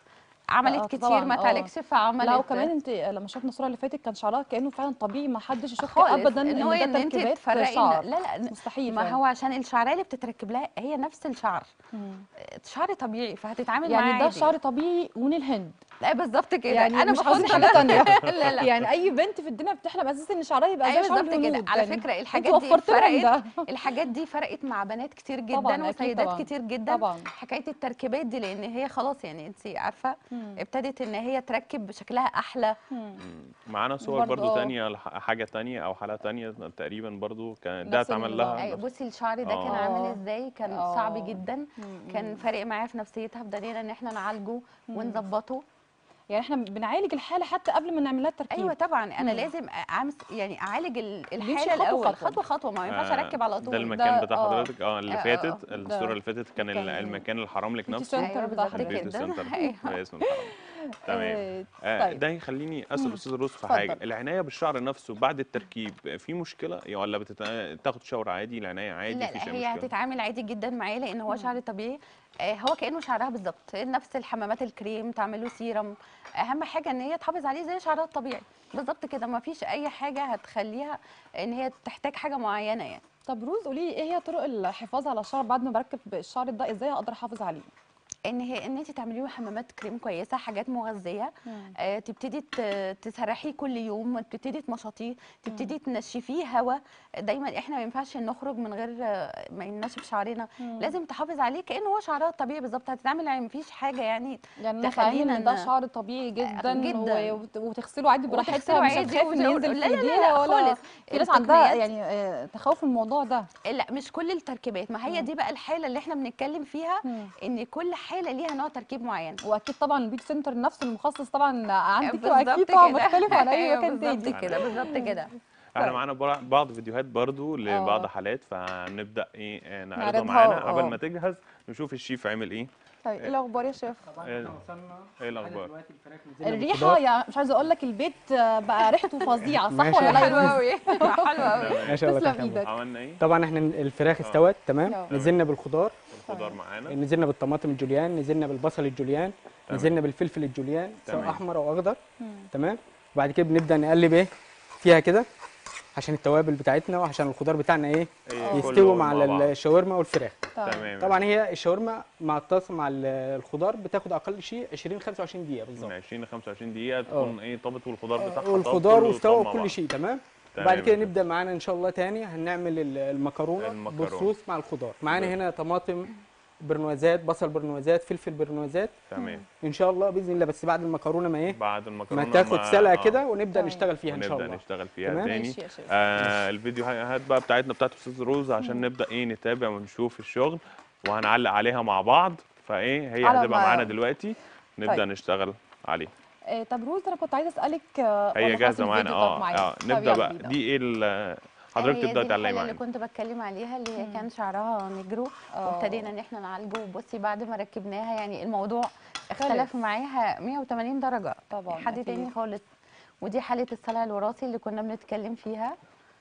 [SPEAKER 3] عملت
[SPEAKER 2] آه،
[SPEAKER 3] كتير
[SPEAKER 2] طبعاً،
[SPEAKER 3] ما
[SPEAKER 2] آه.
[SPEAKER 3] تعالجش فعملت.
[SPEAKER 2] لا وكمان انت لما شفنا الصوره اللي فاتت كان شعرها كانه فعلا طبيعي، ما حدش يشك
[SPEAKER 3] خالص
[SPEAKER 2] ابدا
[SPEAKER 3] ان هو
[SPEAKER 2] ان ده
[SPEAKER 3] ان انت
[SPEAKER 2] تركيبات
[SPEAKER 3] تفرقي إن-
[SPEAKER 2] شعر.
[SPEAKER 3] لا لا
[SPEAKER 2] مستحيل
[SPEAKER 3] ما
[SPEAKER 2] فعلا.
[SPEAKER 3] هو عشان الشعريه اللي بتتركب لها هي نفس الشعر،
[SPEAKER 2] مم.
[SPEAKER 3] شعر طبيعي فهتتعامل
[SPEAKER 2] يعني
[SPEAKER 3] معاه
[SPEAKER 2] ده
[SPEAKER 3] عادي.
[SPEAKER 2] شعر طبيعي ون الهند،
[SPEAKER 3] لا بالظبط كده،
[SPEAKER 2] يعني
[SPEAKER 3] انا
[SPEAKER 2] مش
[SPEAKER 3] باخد
[SPEAKER 2] عاوزين حاجه تانية.
[SPEAKER 3] لا لا
[SPEAKER 2] يعني اي بنت في الدنيا بتحلم اساسا ان شعرها يبقى
[SPEAKER 3] ايوه
[SPEAKER 2] زي شعر
[SPEAKER 3] بالظبط كده.
[SPEAKER 2] الهنود.
[SPEAKER 3] على
[SPEAKER 2] يعني
[SPEAKER 3] فكره
[SPEAKER 2] انت
[SPEAKER 3] الحاجات دي
[SPEAKER 2] وفرت لهم
[SPEAKER 3] فرقت،
[SPEAKER 2] ده.
[SPEAKER 3] الحاجات دي فرقت مع بنات كتير جدا
[SPEAKER 2] طبعاً، أكيد
[SPEAKER 3] وسيدات
[SPEAKER 2] طبعاً.
[SPEAKER 3] كتير جدا.
[SPEAKER 2] طبعاً.
[SPEAKER 3] حكايه التركيبات دي لان هي خلاص يعني انت عارفه
[SPEAKER 2] مم.
[SPEAKER 3] ابتدت ان هي تركب بشكلها احلى.
[SPEAKER 2] مم.
[SPEAKER 1] مم. معانا صور
[SPEAKER 2] برضو
[SPEAKER 1] برضو
[SPEAKER 2] اه
[SPEAKER 1] تانية لح- حاجة تانية أو حالة تانية تقريبا برضو كان ده
[SPEAKER 2] نفس
[SPEAKER 1] اتعمل
[SPEAKER 2] النظام.
[SPEAKER 1] لها
[SPEAKER 3] ايوه
[SPEAKER 1] نفس.
[SPEAKER 3] بصي الشعر ده كان
[SPEAKER 1] اه
[SPEAKER 3] عامل
[SPEAKER 2] اه
[SPEAKER 3] ازاي، كان
[SPEAKER 2] اه
[SPEAKER 3] صعب جدا،
[SPEAKER 2] مم.
[SPEAKER 3] كان فارق معايا في نفسيتها، بدليل ان احنا نعالجه
[SPEAKER 2] مم.
[SPEAKER 3] ونظبطه.
[SPEAKER 2] يعني احنا بنعالج الحاله حتى قبل ما نعمل لها
[SPEAKER 3] ايوه
[SPEAKER 2] التركيب.
[SPEAKER 3] طبعا انا
[SPEAKER 2] مم.
[SPEAKER 3] لازم أعمس يعني اعالج ال-
[SPEAKER 2] بنمشي
[SPEAKER 3] الحاله
[SPEAKER 2] خطوة
[SPEAKER 3] الاول
[SPEAKER 2] خطوة.
[SPEAKER 3] خطوه خطوه، ما ينفعش
[SPEAKER 1] آه،
[SPEAKER 3] اركب على
[SPEAKER 1] ده
[SPEAKER 3] طول.
[SPEAKER 1] المكان
[SPEAKER 2] ده
[SPEAKER 1] بتاع
[SPEAKER 2] اه
[SPEAKER 1] حضرتك اه
[SPEAKER 3] اه
[SPEAKER 1] اللي
[SPEAKER 3] اه
[SPEAKER 1] فاتت
[SPEAKER 3] آه.
[SPEAKER 1] الصورة
[SPEAKER 2] ده
[SPEAKER 1] اللي فاتت كان ال-
[SPEAKER 2] كان
[SPEAKER 1] المكان الحرام لك
[SPEAKER 2] بيوتي
[SPEAKER 1] نفسه.
[SPEAKER 2] سنتر
[SPEAKER 3] ايوه
[SPEAKER 2] بتاع
[SPEAKER 3] بالظبط
[SPEAKER 1] البيوتي
[SPEAKER 2] حضرتك.
[SPEAKER 3] كده
[SPEAKER 1] سنتر
[SPEAKER 3] ايوه
[SPEAKER 1] باسم الحرام. تمام.
[SPEAKER 2] آه
[SPEAKER 1] آه،
[SPEAKER 2] طيب.
[SPEAKER 1] ده يخليني اسال
[SPEAKER 2] مم.
[SPEAKER 1] استاذ روز في حاجه،
[SPEAKER 2] اتفضل.
[SPEAKER 1] العنايه بالشعر نفسه بعد التركيب في مشكله ولا بتاخد شاور عادي العنايه عادي
[SPEAKER 3] لا
[SPEAKER 1] مفيش
[SPEAKER 3] لا
[SPEAKER 1] اي
[SPEAKER 3] هي
[SPEAKER 1] مشكله؟
[SPEAKER 3] هتتعامل عادي جدا معاه لان هو شعر طبيعي. آه هو كانه شعرها بالظبط، نفس الحمامات الكريم، تعمله سيرم، اهم حاجه ان هي تحافظ عليه زي شعرها الطبيعي بالظبط كده، ما فيش اي حاجه هتخليها ان هي تحتاج حاجه معينه يعني.
[SPEAKER 2] طب روز قولي لي ايه هي طرق الحفاظ على الشعر بعد ما بركب الشعر ده، ازاي اقدر احافظ عليه؟
[SPEAKER 3] ان هي ان انت تعملي له حمامات كريم كويسه، حاجات مغذيه،
[SPEAKER 2] مم.
[SPEAKER 3] آه تبتدي ت- تسرحيه كل يوم، تبتدي تنشطيه، تبتدي تنشفيه هوا. دايما احنا ما ينفعش نخرج من غير آه، ما ينشف شعرنا،
[SPEAKER 2] مم.
[SPEAKER 3] لازم تحافظ عليه كانه هو شعرها الطبيعي بالظبط، هتتعامل يعني مفيش حاجه يعني
[SPEAKER 2] يعني انا اتعامل
[SPEAKER 3] تخلينا
[SPEAKER 2] ان ده
[SPEAKER 3] ن-
[SPEAKER 2] شعر طبيعي جدا
[SPEAKER 3] جدا
[SPEAKER 2] و- وت- وتغسله عادي براحتها،
[SPEAKER 3] وتغسله
[SPEAKER 2] مش
[SPEAKER 3] عادي
[SPEAKER 2] هتخاف ان
[SPEAKER 3] وت-
[SPEAKER 2] ينزل
[SPEAKER 3] لا
[SPEAKER 2] في
[SPEAKER 3] لا لا لا
[SPEAKER 2] ايديها ولا؟
[SPEAKER 3] خالص.
[SPEAKER 2] في ناس عندها
[SPEAKER 3] التقنيات
[SPEAKER 2] يعني آه، تخوف من الموضوع ده.
[SPEAKER 3] لا مش كل التركيبات، ما هي
[SPEAKER 2] مم.
[SPEAKER 3] دي بقى الحاله اللي احنا بنتكلم فيها،
[SPEAKER 2] مم.
[SPEAKER 3] ان كل حاله ليها نوع تركيب معين.
[SPEAKER 2] واكيد طبعا البيوت سنتر نفسه المخصص طبعا عندك
[SPEAKER 3] بالظبط
[SPEAKER 2] واكيد طبعا
[SPEAKER 3] كده
[SPEAKER 2] مختلف عن اي
[SPEAKER 3] ايوه
[SPEAKER 2] مكان
[SPEAKER 3] بالظبط
[SPEAKER 2] تاني.
[SPEAKER 3] كده بالظبط كده.
[SPEAKER 1] احنا
[SPEAKER 2] طيب.
[SPEAKER 1] معانا برا- بعض فيديوهات برضو لبعض
[SPEAKER 2] اه
[SPEAKER 1] حالات فنبدا ايه آه، نعرضها
[SPEAKER 2] نعرضها
[SPEAKER 1] معانا قبل
[SPEAKER 2] اه.
[SPEAKER 1] ما تجهز نشوف الشيف عمل ايه.
[SPEAKER 2] طيب ايه الاخبار يا شيف؟
[SPEAKER 4] طبعا
[SPEAKER 1] ايه
[SPEAKER 4] احنا وصلنا
[SPEAKER 1] إيه
[SPEAKER 4] لحد
[SPEAKER 1] الأخبار؟
[SPEAKER 4] دلوقتي الفراخ نزلنا
[SPEAKER 2] الريحه
[SPEAKER 4] بالخضار.
[SPEAKER 2] يعني مش عايزه اقول لك البيت آه، بقى ريحته فظيعه، صح
[SPEAKER 4] ماشي.
[SPEAKER 2] ولا لا يا
[SPEAKER 3] حلو
[SPEAKER 2] روز؟
[SPEAKER 3] قوي حلو قوي.
[SPEAKER 1] تمام.
[SPEAKER 4] ما شاء الله
[SPEAKER 2] تسلم
[SPEAKER 4] تحت أمرك.
[SPEAKER 2] ايدك.
[SPEAKER 1] عملنا ايه؟
[SPEAKER 4] طبعا احنا الفراخ
[SPEAKER 1] آه.
[SPEAKER 4] استوت تمام،
[SPEAKER 2] اه.
[SPEAKER 4] نزلنا بالخضار،
[SPEAKER 1] الخضار معانا.
[SPEAKER 4] نزلنا بالطماطم الجوليان، نزلنا بالبصل الجوليان،
[SPEAKER 1] تمام.
[SPEAKER 4] نزلنا بالفلفل الجوليان سواء
[SPEAKER 1] تمام.
[SPEAKER 4] احمر او اخضر.
[SPEAKER 2] مم.
[SPEAKER 4] تمام. وبعد كده بنبدا نقلب ايه فيها كده عشان التوابل بتاعتنا وعشان الخضار بتاعنا ايه
[SPEAKER 1] إيه
[SPEAKER 2] آه.
[SPEAKER 1] كله
[SPEAKER 4] يستوي مع
[SPEAKER 1] مع بعض.
[SPEAKER 4] الشاورما والفراخ.
[SPEAKER 2] طيب.
[SPEAKER 1] تمام.
[SPEAKER 4] طبعا هي الشاورما مع الطاسه مع ال- الخضار بتاخد اقل شيء عشرين خمسة وعشرين دقيقه
[SPEAKER 1] من
[SPEAKER 4] بالظبط.
[SPEAKER 1] عشرين ل خمسة وعشرين دقيقة تكون ايه طابت والخضار بتاعها طاب
[SPEAKER 4] والخضار
[SPEAKER 1] كله
[SPEAKER 4] واستوى
[SPEAKER 1] طاب مع
[SPEAKER 4] وكل
[SPEAKER 1] بعض.
[SPEAKER 4] شيء تمام.
[SPEAKER 1] تمام
[SPEAKER 4] وبعد كده
[SPEAKER 1] يا شيف.
[SPEAKER 4] نبدا معانا ان شاء الله تاني هنعمل ال- المكرونه
[SPEAKER 1] المكرونة.
[SPEAKER 4] بالصوص مع الخضار. معانا
[SPEAKER 1] ب-
[SPEAKER 4] هنا طماطم برنوازات، بصل برنوازات، فلفل برنوازات
[SPEAKER 1] تمام.
[SPEAKER 4] ان شاء الله باذن الله، بس بعد المكرونه ما ايه
[SPEAKER 1] بعد المكرونة
[SPEAKER 4] ما تاخد
[SPEAKER 1] ما-
[SPEAKER 4] سلقه
[SPEAKER 1] آه.
[SPEAKER 4] كده ونبدا
[SPEAKER 2] تمام.
[SPEAKER 4] نشتغل فيها ان شاء
[SPEAKER 1] ونبدأ
[SPEAKER 4] الله.
[SPEAKER 1] نشتغل فيها
[SPEAKER 4] تمام.
[SPEAKER 1] تاني.
[SPEAKER 2] ماشي يا شيف.
[SPEAKER 1] آه الفيديوهات بقى بتاعتنا بتاعت استاذ روز عشان نبدأ ايه نتابع ونشوف الشغل وهنعلق عليها مع بعض، فايه هي
[SPEAKER 2] على
[SPEAKER 1] هتبقى
[SPEAKER 2] ما-
[SPEAKER 1] معانا دلوقتي نبدأ
[SPEAKER 2] طيب.
[SPEAKER 1] نشتغل عليها.
[SPEAKER 2] آه، طب روز انا كنت عايزه اسالك آه،
[SPEAKER 1] هي
[SPEAKER 2] ولا خلاص
[SPEAKER 1] جاهزة معانا
[SPEAKER 2] الفيديو؟ طب
[SPEAKER 1] اه
[SPEAKER 2] معايا.
[SPEAKER 1] اه
[SPEAKER 2] طب
[SPEAKER 1] نبدأ
[SPEAKER 2] يلا
[SPEAKER 1] بقى
[SPEAKER 2] بينا.
[SPEAKER 1] دي ايه ال- حضرتك
[SPEAKER 3] هي
[SPEAKER 1] تبدأ
[SPEAKER 3] دي
[SPEAKER 1] تعلقي
[SPEAKER 3] الحاله اللي
[SPEAKER 1] معانا.
[SPEAKER 3] كنت بتكلم عليها اللي هي
[SPEAKER 2] مم.
[SPEAKER 3] كان شعرها نجرو،
[SPEAKER 2] اه.
[SPEAKER 3] وابتدينا ان احنا نعالجه. بصي بعد ما ركبناها يعني الموضوع
[SPEAKER 2] اختلف.
[SPEAKER 3] اختلف معاها مية وتمانين درجه،
[SPEAKER 2] طبعاً،
[SPEAKER 3] حد
[SPEAKER 2] أكيد.
[SPEAKER 3] تاني خالص. ودي حاله الصلع الوراثي اللي كنا بنتكلم فيها.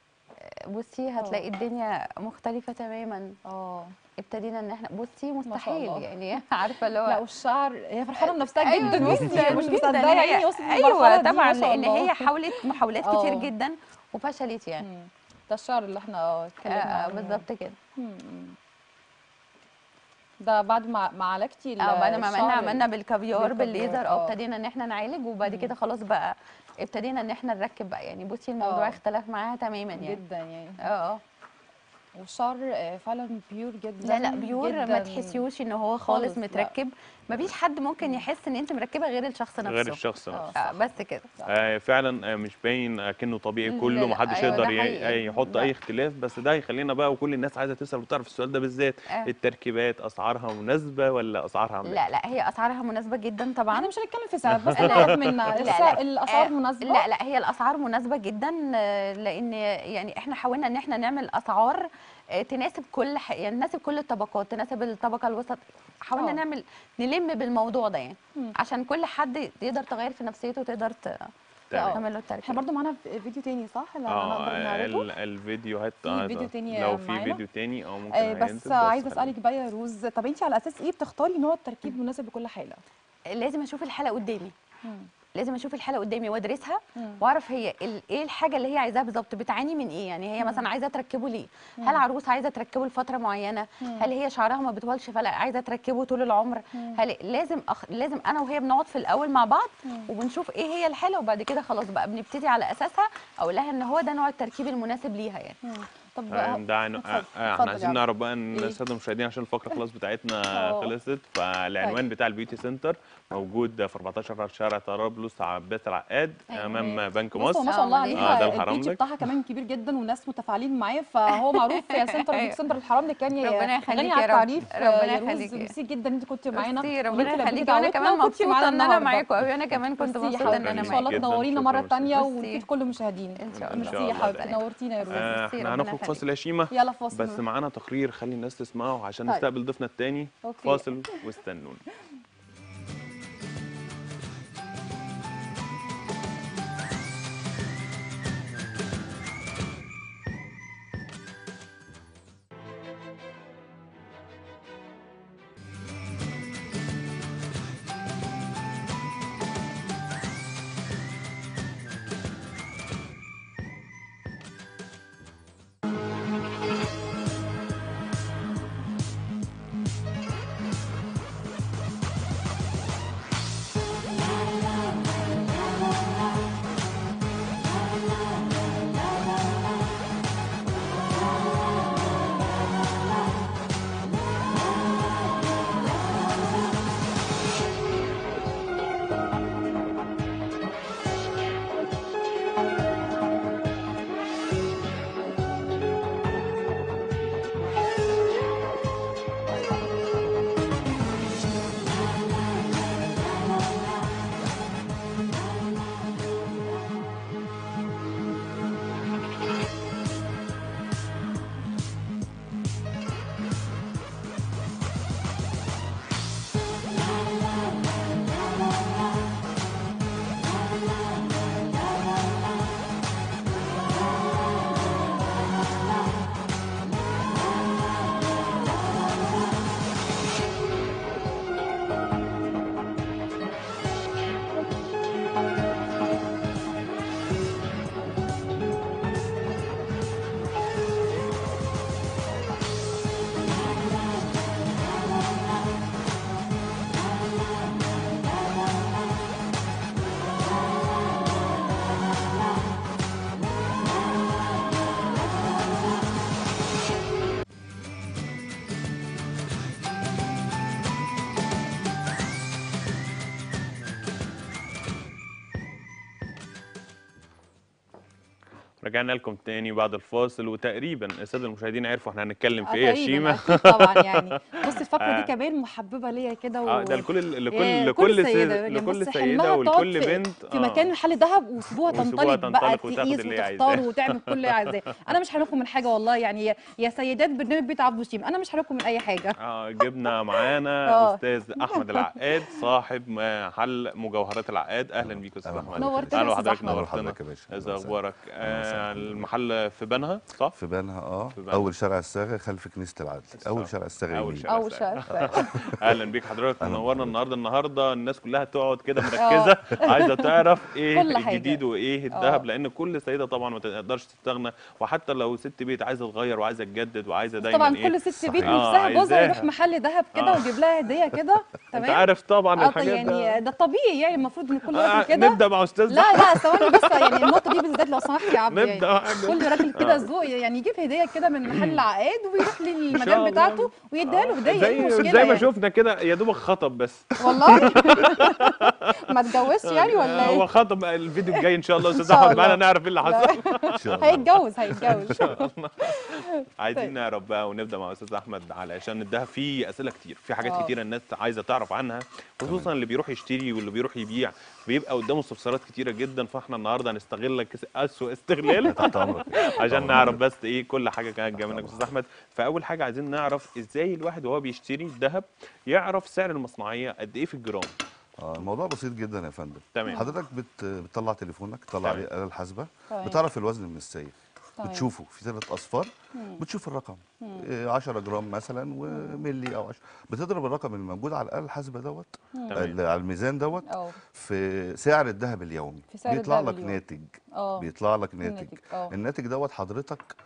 [SPEAKER 3] بصي هتلاقي الدنيا مختلفه تماما.
[SPEAKER 2] اه
[SPEAKER 3] ابتدينا ان احنا بصي
[SPEAKER 2] الله.
[SPEAKER 3] مستحيل يعني عارفه اللي
[SPEAKER 2] لا
[SPEAKER 3] هو
[SPEAKER 2] والشعر هي فرحانه بنفسها
[SPEAKER 3] أيوة
[SPEAKER 2] جدا، بصي
[SPEAKER 3] جداً
[SPEAKER 2] مش
[SPEAKER 3] جداً.
[SPEAKER 2] مصدقه
[SPEAKER 3] هي-
[SPEAKER 2] يعني وصلت
[SPEAKER 3] ايوه
[SPEAKER 2] للمرحله دي
[SPEAKER 3] طبعا
[SPEAKER 2] ما شاء
[SPEAKER 3] لان
[SPEAKER 2] الله.
[SPEAKER 3] هي حاولت محاولات كتير
[SPEAKER 2] اه.
[SPEAKER 3] جدا وفشلت يعني.
[SPEAKER 2] مم. ده الشعر اللي احنا اه اتكلمنا
[SPEAKER 3] آه
[SPEAKER 2] عنه.
[SPEAKER 3] بالظبط كده.
[SPEAKER 2] مم. ده بعد ما ما عالجتي ال-
[SPEAKER 3] اه بعد ما عملنا
[SPEAKER 2] الشعر
[SPEAKER 3] عملنا بالكافيار
[SPEAKER 2] بالكافيار،
[SPEAKER 3] بالليزر،
[SPEAKER 2] اه.
[SPEAKER 3] اه ابتدينا ان احنا نعالج، وبعد كده خلاص بقى ابتدينا ان احنا نركب بقى يعني. بصي الموضوع
[SPEAKER 2] اه.
[SPEAKER 3] اختلف معاها تماما يعني.
[SPEAKER 2] جدا يعني.
[SPEAKER 3] اه اه
[SPEAKER 2] والشعر آه، فعلا بيور جدا.
[SPEAKER 3] لا لا بيور ما
[SPEAKER 2] جداً.
[SPEAKER 3] تحسيوش ان هو
[SPEAKER 2] خالص،
[SPEAKER 3] خالص
[SPEAKER 2] لا.
[SPEAKER 3] متركب. مفيش حد ممكن يحس ان انت مركبه غير الشخص نفسه.
[SPEAKER 1] غير الشخص
[SPEAKER 2] اه
[SPEAKER 1] نفسه.
[SPEAKER 3] آه بس كده.
[SPEAKER 1] آه فعلا آه مش باين آه كأنه طبيعي
[SPEAKER 3] لا
[SPEAKER 1] كله
[SPEAKER 3] لا،
[SPEAKER 1] محدش
[SPEAKER 3] أيوة،
[SPEAKER 1] يقدر
[SPEAKER 3] ده
[SPEAKER 1] ي-
[SPEAKER 3] حقيقي.
[SPEAKER 1] يحط
[SPEAKER 3] لا.
[SPEAKER 1] اي اختلاف، بس ده يخلينا بقى وكل الناس عايزه تسال وتعرف السؤال ده بالذات
[SPEAKER 3] آه.
[SPEAKER 1] التركيبات اسعارها مناسبه ولا اسعارها عامله
[SPEAKER 3] لا لا هي اسعارها مناسبه جدا طبعا.
[SPEAKER 2] احنا مش هنتكلم في سعر بس
[SPEAKER 3] لا.
[SPEAKER 2] نعرف منها
[SPEAKER 3] لا
[SPEAKER 2] السع-
[SPEAKER 3] لا
[SPEAKER 2] الاسعار
[SPEAKER 3] آه،
[SPEAKER 2] مناسبه.
[SPEAKER 3] لا لا هي الاسعار مناسبه جدا، آه، لان يعني احنا حاولنا ان احنا نعمل اسعار آه، تناسب كل ح... يعني تناسب كل الطبقات، تناسب الطبقه الوسط. حاولنا
[SPEAKER 2] آه.
[SPEAKER 3] نعمل نلم بالموضوع ده يعني،
[SPEAKER 2] مم.
[SPEAKER 3] عشان كل حد يقدر تغير في نفسيته وتقدر ت-
[SPEAKER 1] تمام.
[SPEAKER 3] تعمل له
[SPEAKER 2] احنا
[SPEAKER 3] التركيب.
[SPEAKER 2] برضو معانا فيديو تاني صح اللي
[SPEAKER 1] اه
[SPEAKER 2] هنقدر نعرضه؟
[SPEAKER 1] ال- الفيديوهات
[SPEAKER 2] في
[SPEAKER 1] آه،
[SPEAKER 2] فيديو تاني
[SPEAKER 1] لو في
[SPEAKER 2] معانا؟
[SPEAKER 1] فيديو تاني او ممكن
[SPEAKER 2] آه، بس
[SPEAKER 1] هينزل
[SPEAKER 2] عايزه
[SPEAKER 1] خلينا-
[SPEAKER 2] اسالك بقى يا روز، طب انت على اساس ايه بتختاري نوع التركيب مناسب لكل حاله؟
[SPEAKER 3] لازم اشوف الحاله قدامي،
[SPEAKER 2] مم.
[SPEAKER 3] لازم اشوف الحاله قدامي وادرسها
[SPEAKER 2] مم.
[SPEAKER 3] واعرف هي ال- ايه الحاجه اللي هي عايزاها بالظبط، بتعاني من ايه. يعني هي مثلا عايزه تركبه ليه؟ هل عروسه عايزه تركبه لفتره معينه؟ هل هي شعرها ما بيطولش فلا عايزه تركبه طول العمر؟ هل لازم أخ... لازم انا وهي بنقعد في الاول مع بعض وبنشوف ايه هي الحاله، وبعد كده خلاص بقى بنبتدي على اساسها اقول لها ان هو ده نوع التركيب المناسب ليها يعني.
[SPEAKER 2] مم. طب
[SPEAKER 1] تمام. ده عن...
[SPEAKER 2] اتفضل.
[SPEAKER 1] آه، احنا
[SPEAKER 2] اتفضل
[SPEAKER 1] عايزين
[SPEAKER 2] يا
[SPEAKER 1] نعرف بقى ان
[SPEAKER 2] إيه؟
[SPEAKER 1] الساده المشاهدين عشان الفقره خلاص بتاعتنا
[SPEAKER 2] اه.
[SPEAKER 1] خلصت، فالعنوان
[SPEAKER 2] طيب.
[SPEAKER 1] بتاع البيوتي سنتر موجود في أربعتاشر شارع طرابلس عباس العقاد
[SPEAKER 3] أيوة.
[SPEAKER 1] امام بنك
[SPEAKER 2] بص هو
[SPEAKER 1] مصر.
[SPEAKER 2] ما شاء الله
[SPEAKER 3] اه، ما دي
[SPEAKER 1] اه ده
[SPEAKER 2] عليها
[SPEAKER 1] الحرام
[SPEAKER 2] البيج
[SPEAKER 1] لك.
[SPEAKER 2] بتاعها كمان كبير جدا والناس متفاعلين معاه، فهو معروف يا سنتر بيج سنتر الحرام لك يعني.
[SPEAKER 3] ربنا يخليك
[SPEAKER 2] غني
[SPEAKER 3] يا
[SPEAKER 2] على
[SPEAKER 3] رب.
[SPEAKER 2] التعريف.
[SPEAKER 3] ربنا
[SPEAKER 2] يا روز
[SPEAKER 3] يخليكي.
[SPEAKER 2] ميرسي جدا ان انت كنت معانا.
[SPEAKER 3] ميرسي،
[SPEAKER 2] وإن
[SPEAKER 3] ربنا
[SPEAKER 2] انت لبيتي
[SPEAKER 3] يخليكي. وانا
[SPEAKER 2] دعوتنا
[SPEAKER 3] كمان
[SPEAKER 2] وكنتي
[SPEAKER 3] مبسوطه
[SPEAKER 2] معانا
[SPEAKER 3] ان انا
[SPEAKER 2] النهارده.
[SPEAKER 3] معاكم قوي، انا كمان كنت
[SPEAKER 2] ميرسي يا
[SPEAKER 3] مبسوطه ان
[SPEAKER 2] حبيبتي،
[SPEAKER 3] انا
[SPEAKER 2] ان شاء الله
[SPEAKER 3] معاكم.
[SPEAKER 1] جداً.
[SPEAKER 2] تنورينا
[SPEAKER 1] شكراً
[SPEAKER 2] مره
[SPEAKER 1] ميرسي.
[SPEAKER 2] ثانيه
[SPEAKER 3] ميرسي.
[SPEAKER 2] ونفيد كل المشاهدين.
[SPEAKER 3] ان شاء
[SPEAKER 1] ان
[SPEAKER 3] الله.
[SPEAKER 1] شاء
[SPEAKER 2] ميرسي يا
[SPEAKER 1] الله.
[SPEAKER 2] حبيبتي،
[SPEAKER 1] ده
[SPEAKER 2] نورتينا يا روز.
[SPEAKER 1] آه،
[SPEAKER 3] ميرسي،
[SPEAKER 1] احنا
[SPEAKER 3] ربنا
[SPEAKER 1] هنخرج
[SPEAKER 3] يخليك.
[SPEAKER 1] فاصل يا شيماء،
[SPEAKER 2] يلا فاصل.
[SPEAKER 1] بس معانا تقرير خلي الناس تسمعه عشان
[SPEAKER 2] طيب.
[SPEAKER 1] نستقبل ضيفنا التاني.
[SPEAKER 2] أوكي.
[SPEAKER 1] فاصل واستنونا. رجعنا لكم تاني بعد الفاصل، وتقريبا الساده المشاهدين عرفوا احنا هنتكلم في ايه يا
[SPEAKER 2] تقريبا
[SPEAKER 1] شيماء.
[SPEAKER 2] اكيد طبعا يعني. بص الفقره دي
[SPEAKER 1] آه.
[SPEAKER 2] كمان محببه ليا كده و...
[SPEAKER 1] اه ده لكل لكل
[SPEAKER 2] يا
[SPEAKER 1] لكل
[SPEAKER 2] سيده
[SPEAKER 1] سيدة
[SPEAKER 2] يعني.
[SPEAKER 1] لكل
[SPEAKER 2] بص
[SPEAKER 1] سيده
[SPEAKER 2] حلمها تقعد
[SPEAKER 1] ولكل
[SPEAKER 2] في,
[SPEAKER 1] بنت
[SPEAKER 2] في مكان محل ذهب ويسيبوها
[SPEAKER 1] ويسيبوها
[SPEAKER 2] تنطلق بقى،
[SPEAKER 1] تنطلق وتاخد
[SPEAKER 2] تقيس
[SPEAKER 1] اللي هي
[SPEAKER 2] وتختار
[SPEAKER 1] عايزاه.
[SPEAKER 2] وتعمل كل اللي هي عايزاه. انا مش هرمكم من حاجه والله يعني، يا, يا سيدات برنامج بيت عبد الشيم، انا مش هرمكم من اي حاجه.
[SPEAKER 1] اه جبنا معانا
[SPEAKER 2] اه.
[SPEAKER 1] استاذ احمد العقاد صاحب محل مجوهرات العقاد. اهلا بيك يا استاذ
[SPEAKER 5] أهلا
[SPEAKER 1] احمد.
[SPEAKER 5] بحضرتك
[SPEAKER 2] نورتنا
[SPEAKER 1] اهلا
[SPEAKER 2] يا أستاذ
[SPEAKER 1] وحضرتك
[SPEAKER 2] أحمد.
[SPEAKER 5] نور
[SPEAKER 1] نورتنا.
[SPEAKER 5] حضرتك يا باشا.
[SPEAKER 1] ازي
[SPEAKER 5] أهلا وسهلا.
[SPEAKER 1] اخبارك؟
[SPEAKER 5] أهلا وسهلا.
[SPEAKER 1] آه المحل في بنها صح؟
[SPEAKER 5] في بنها اه
[SPEAKER 1] في بنها.
[SPEAKER 5] اول شارع الصاغه خلف كنيسه العدل، اول شارع الصاغه
[SPEAKER 1] أول
[SPEAKER 5] يمين.
[SPEAKER 1] شارع.
[SPEAKER 2] او شرف.
[SPEAKER 1] اهلا بيك حضرتك،
[SPEAKER 5] أهلا
[SPEAKER 1] منورنا
[SPEAKER 5] بحضرتك.
[SPEAKER 1] النهارده. النهارده الناس كلها تقعد كده مركزه عايزه تعرف ايه
[SPEAKER 2] كل حاجة.
[SPEAKER 1] الجديد وايه الذهب، لان كل سيده طبعا ما تقدرش تستغنى، وحتى لو ست بيت عايزه تغير وعايزه تجدد وعايزه دايما
[SPEAKER 2] طبعا
[SPEAKER 1] ايه.
[SPEAKER 2] كل ست
[SPEAKER 5] صحيح.
[SPEAKER 2] بيت
[SPEAKER 1] آه،
[SPEAKER 2] نفسها جوزها
[SPEAKER 1] عايزاها.
[SPEAKER 2] يروح محل ذهب كده
[SPEAKER 1] آه.
[SPEAKER 2] ويجيب لها هديه كده.
[SPEAKER 1] انت
[SPEAKER 2] تمام.
[SPEAKER 1] عارف طبعا
[SPEAKER 2] اه
[SPEAKER 1] الحاجات
[SPEAKER 2] يعني
[SPEAKER 1] ده.
[SPEAKER 2] ده طبيعي يعني، المفروض ان كل
[SPEAKER 1] آه،
[SPEAKER 2] راجل كده.
[SPEAKER 1] نبدا مع استاذ
[SPEAKER 2] لا لا ثواني بس يعني النقطه دي بالذات لو سمحت يا عبد
[SPEAKER 1] نبدأ
[SPEAKER 2] يعني.
[SPEAKER 1] واحد.
[SPEAKER 2] كل راجل كده ذوق يعني يجيب هديه كده من محل العقاد ويروح
[SPEAKER 1] إن شاء
[SPEAKER 2] للمدام
[SPEAKER 1] الله.
[SPEAKER 2] بتاعته ويديها له هديه. ايه
[SPEAKER 1] زي
[SPEAKER 2] المشكله
[SPEAKER 1] زي ما
[SPEAKER 2] يعني؟
[SPEAKER 1] شفنا كده يا دوبك خطب بس.
[SPEAKER 2] والله ما اتجوزش يعني ولا
[SPEAKER 1] هو
[SPEAKER 2] ايه؟
[SPEAKER 1] خطب. الفيديو الجاي ان شاء الله استاذ
[SPEAKER 2] إن شاء
[SPEAKER 1] احمد معانا
[SPEAKER 2] الله.
[SPEAKER 1] نعرف ايه اللي حصل.
[SPEAKER 5] ان شاء الله.
[SPEAKER 2] هيتجوز هيتجوز.
[SPEAKER 1] عايزين
[SPEAKER 2] طيب.
[SPEAKER 1] نعرف بقى ونبدا مع استاذ احمد علشان الدهب فيه اسئله كتير، في حاجات
[SPEAKER 2] آه.
[SPEAKER 1] كتيره الناس عايزه تعرف عنها، خصوصا اللي بيروح يشتري واللي بيروح يبيع بيبقى قدامه استفسارات كتيره جدا، فاحنا النهارده هنستغلك اسوء استغلال
[SPEAKER 5] تحت امرك.
[SPEAKER 1] عشان نعرف بس ايه كل حاجه كانت جايه منك يا استاذ احمد. فاول حاجه عايزين نعرف ازاي الواحد وهو بيشتري الذهب يعرف سعر المصنعيه قد ايه في الجرام.
[SPEAKER 5] اه الموضوع بسيط جدا يا فندم.
[SPEAKER 1] تمام.
[SPEAKER 5] حضرتك بت... بتطلع تليفونك، تطلع
[SPEAKER 1] تمام.
[SPEAKER 5] عليه الاله الحاسبه،
[SPEAKER 2] تمام.
[SPEAKER 5] بتعرف الوزن من السيف.
[SPEAKER 2] تمام.
[SPEAKER 5] بتشوفه في ثلاث اصفار، بتشوف الرقم إيه، عشرة جرام مثلا وملي او عشرة، بتضرب الرقم اللي موجود على الاله الحاسبه دوت ال- على الميزان دوت
[SPEAKER 2] اه
[SPEAKER 5] في سعر الذهب اليومي،
[SPEAKER 2] في سعر
[SPEAKER 5] بيطلع
[SPEAKER 2] الذهب
[SPEAKER 5] لك
[SPEAKER 2] اليومي.
[SPEAKER 5] ناتج.
[SPEAKER 2] اه
[SPEAKER 5] بيطلع لك ناتج.
[SPEAKER 2] الناتج، اه.
[SPEAKER 5] الناتج دوت حضرتك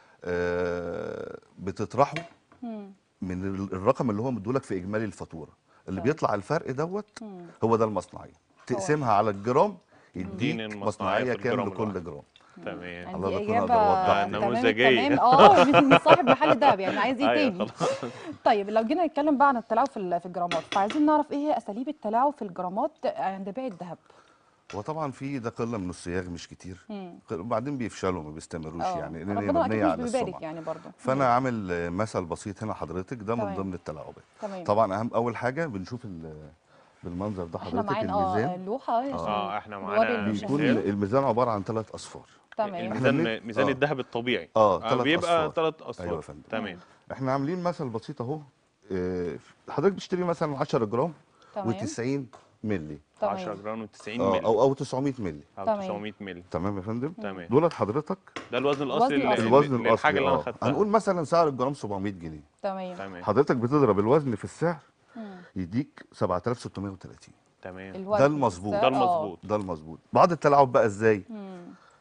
[SPEAKER 5] آه، بتطرحه
[SPEAKER 2] مم.
[SPEAKER 5] من ال- الرقم اللي هو مديهولك في اجمالي الفاتوره، اللي
[SPEAKER 2] تمام.
[SPEAKER 5] بيطلع الفرق دوت
[SPEAKER 2] مم.
[SPEAKER 5] هو ده المصنعيه. تقسمها على الجرام
[SPEAKER 1] يديني
[SPEAKER 5] يديك
[SPEAKER 1] المصنعية
[SPEAKER 5] مصنعيه
[SPEAKER 1] في
[SPEAKER 5] كام
[SPEAKER 1] الجرام
[SPEAKER 5] لكل
[SPEAKER 1] الواحد.
[SPEAKER 5] جرام.
[SPEAKER 1] تمام.
[SPEAKER 2] يعني
[SPEAKER 5] الله
[SPEAKER 2] دي
[SPEAKER 5] لا يكون
[SPEAKER 2] اجابه
[SPEAKER 5] أقدر أوضحها.
[SPEAKER 2] تمام
[SPEAKER 1] نموذجية.
[SPEAKER 2] تمام. اه من صاحب محل دهب، يعني عايز ايه
[SPEAKER 1] ايوه
[SPEAKER 2] تاني؟
[SPEAKER 1] خلاص.
[SPEAKER 2] طيب لو جينا نتكلم بقى عن التلاعب في ال- في الجرامات، فعايزين نعرف ايه هي اساليب التلاعب في الجرامات عند بيع الذهب.
[SPEAKER 5] هو طبعا في ده قله من الصياغ مش كتير،
[SPEAKER 2] مم.
[SPEAKER 5] وبعدين بيفشلوا ما بيستمروش
[SPEAKER 2] اه
[SPEAKER 5] يعني، لان هي
[SPEAKER 2] ربنا اكيد
[SPEAKER 5] مبنيه
[SPEAKER 2] مش
[SPEAKER 5] على
[SPEAKER 2] بيبارك
[SPEAKER 5] السمعه.
[SPEAKER 2] يعني برضه.
[SPEAKER 5] فانا عامل آه، مثل بسيط هنا حضرتك، ده
[SPEAKER 2] تمام.
[SPEAKER 5] من ضمن التلاعبات.
[SPEAKER 2] تمام.
[SPEAKER 5] طبعا اهم اول حاجه بنشوف ال- بالمنظر ده
[SPEAKER 2] احنا
[SPEAKER 5] حضرتك
[SPEAKER 2] معانا اه
[SPEAKER 5] الميزان.
[SPEAKER 2] اللوحه عشان
[SPEAKER 1] اه احنا
[SPEAKER 2] نوري
[SPEAKER 1] معانا
[SPEAKER 5] بيكون
[SPEAKER 2] المشاهدين.
[SPEAKER 1] مثال.
[SPEAKER 5] الميزان عباره عن ثلاث اصفار.
[SPEAKER 2] تمام.
[SPEAKER 5] احنا بن-
[SPEAKER 1] الميزان ميزان
[SPEAKER 5] آه.
[SPEAKER 1] الذهب الطبيعي.
[SPEAKER 5] اه ثلاث
[SPEAKER 1] بيبقى
[SPEAKER 5] اصفار.
[SPEAKER 1] ثلاث اصفار.
[SPEAKER 5] ايوه يا فندم.
[SPEAKER 1] تمام.
[SPEAKER 5] احنا عاملين مثل بسيط اهو. آه، حضرتك بتشتري مثلا عشرة جرام
[SPEAKER 2] تمام.
[SPEAKER 5] و90 مللي،
[SPEAKER 2] تمام.
[SPEAKER 1] عشرة جرام و90
[SPEAKER 5] اه
[SPEAKER 1] مللي
[SPEAKER 5] او او تسعمية مللي.
[SPEAKER 1] او
[SPEAKER 2] تمام.
[SPEAKER 1] تسعمية مللي.
[SPEAKER 5] تمام يا فندم.
[SPEAKER 1] تمام.
[SPEAKER 5] دولت حضرتك
[SPEAKER 1] ده الوزن الاصلي
[SPEAKER 2] الوزن
[SPEAKER 1] لل-
[SPEAKER 2] الأصلي.
[SPEAKER 5] الوزن
[SPEAKER 1] للحاجه
[SPEAKER 5] الاصلي.
[SPEAKER 1] اللي انا
[SPEAKER 5] اه
[SPEAKER 1] خدتها.
[SPEAKER 5] هنقول مثلا سعر الجرام سبعمية جنيه.
[SPEAKER 2] تمام.
[SPEAKER 1] تمام.
[SPEAKER 5] حضرتك بتضرب الوزن في السعر
[SPEAKER 2] مم.
[SPEAKER 5] يديك سبعة آلاف وستمية وتلاتين.
[SPEAKER 1] تمام.
[SPEAKER 2] الوزن
[SPEAKER 5] ده المظبوط.
[SPEAKER 2] السعر،
[SPEAKER 1] ده
[SPEAKER 2] اه.
[SPEAKER 1] المظبوط.
[SPEAKER 5] ده المظبوط. بعض التلاعب بقى ازاي؟
[SPEAKER 2] مم.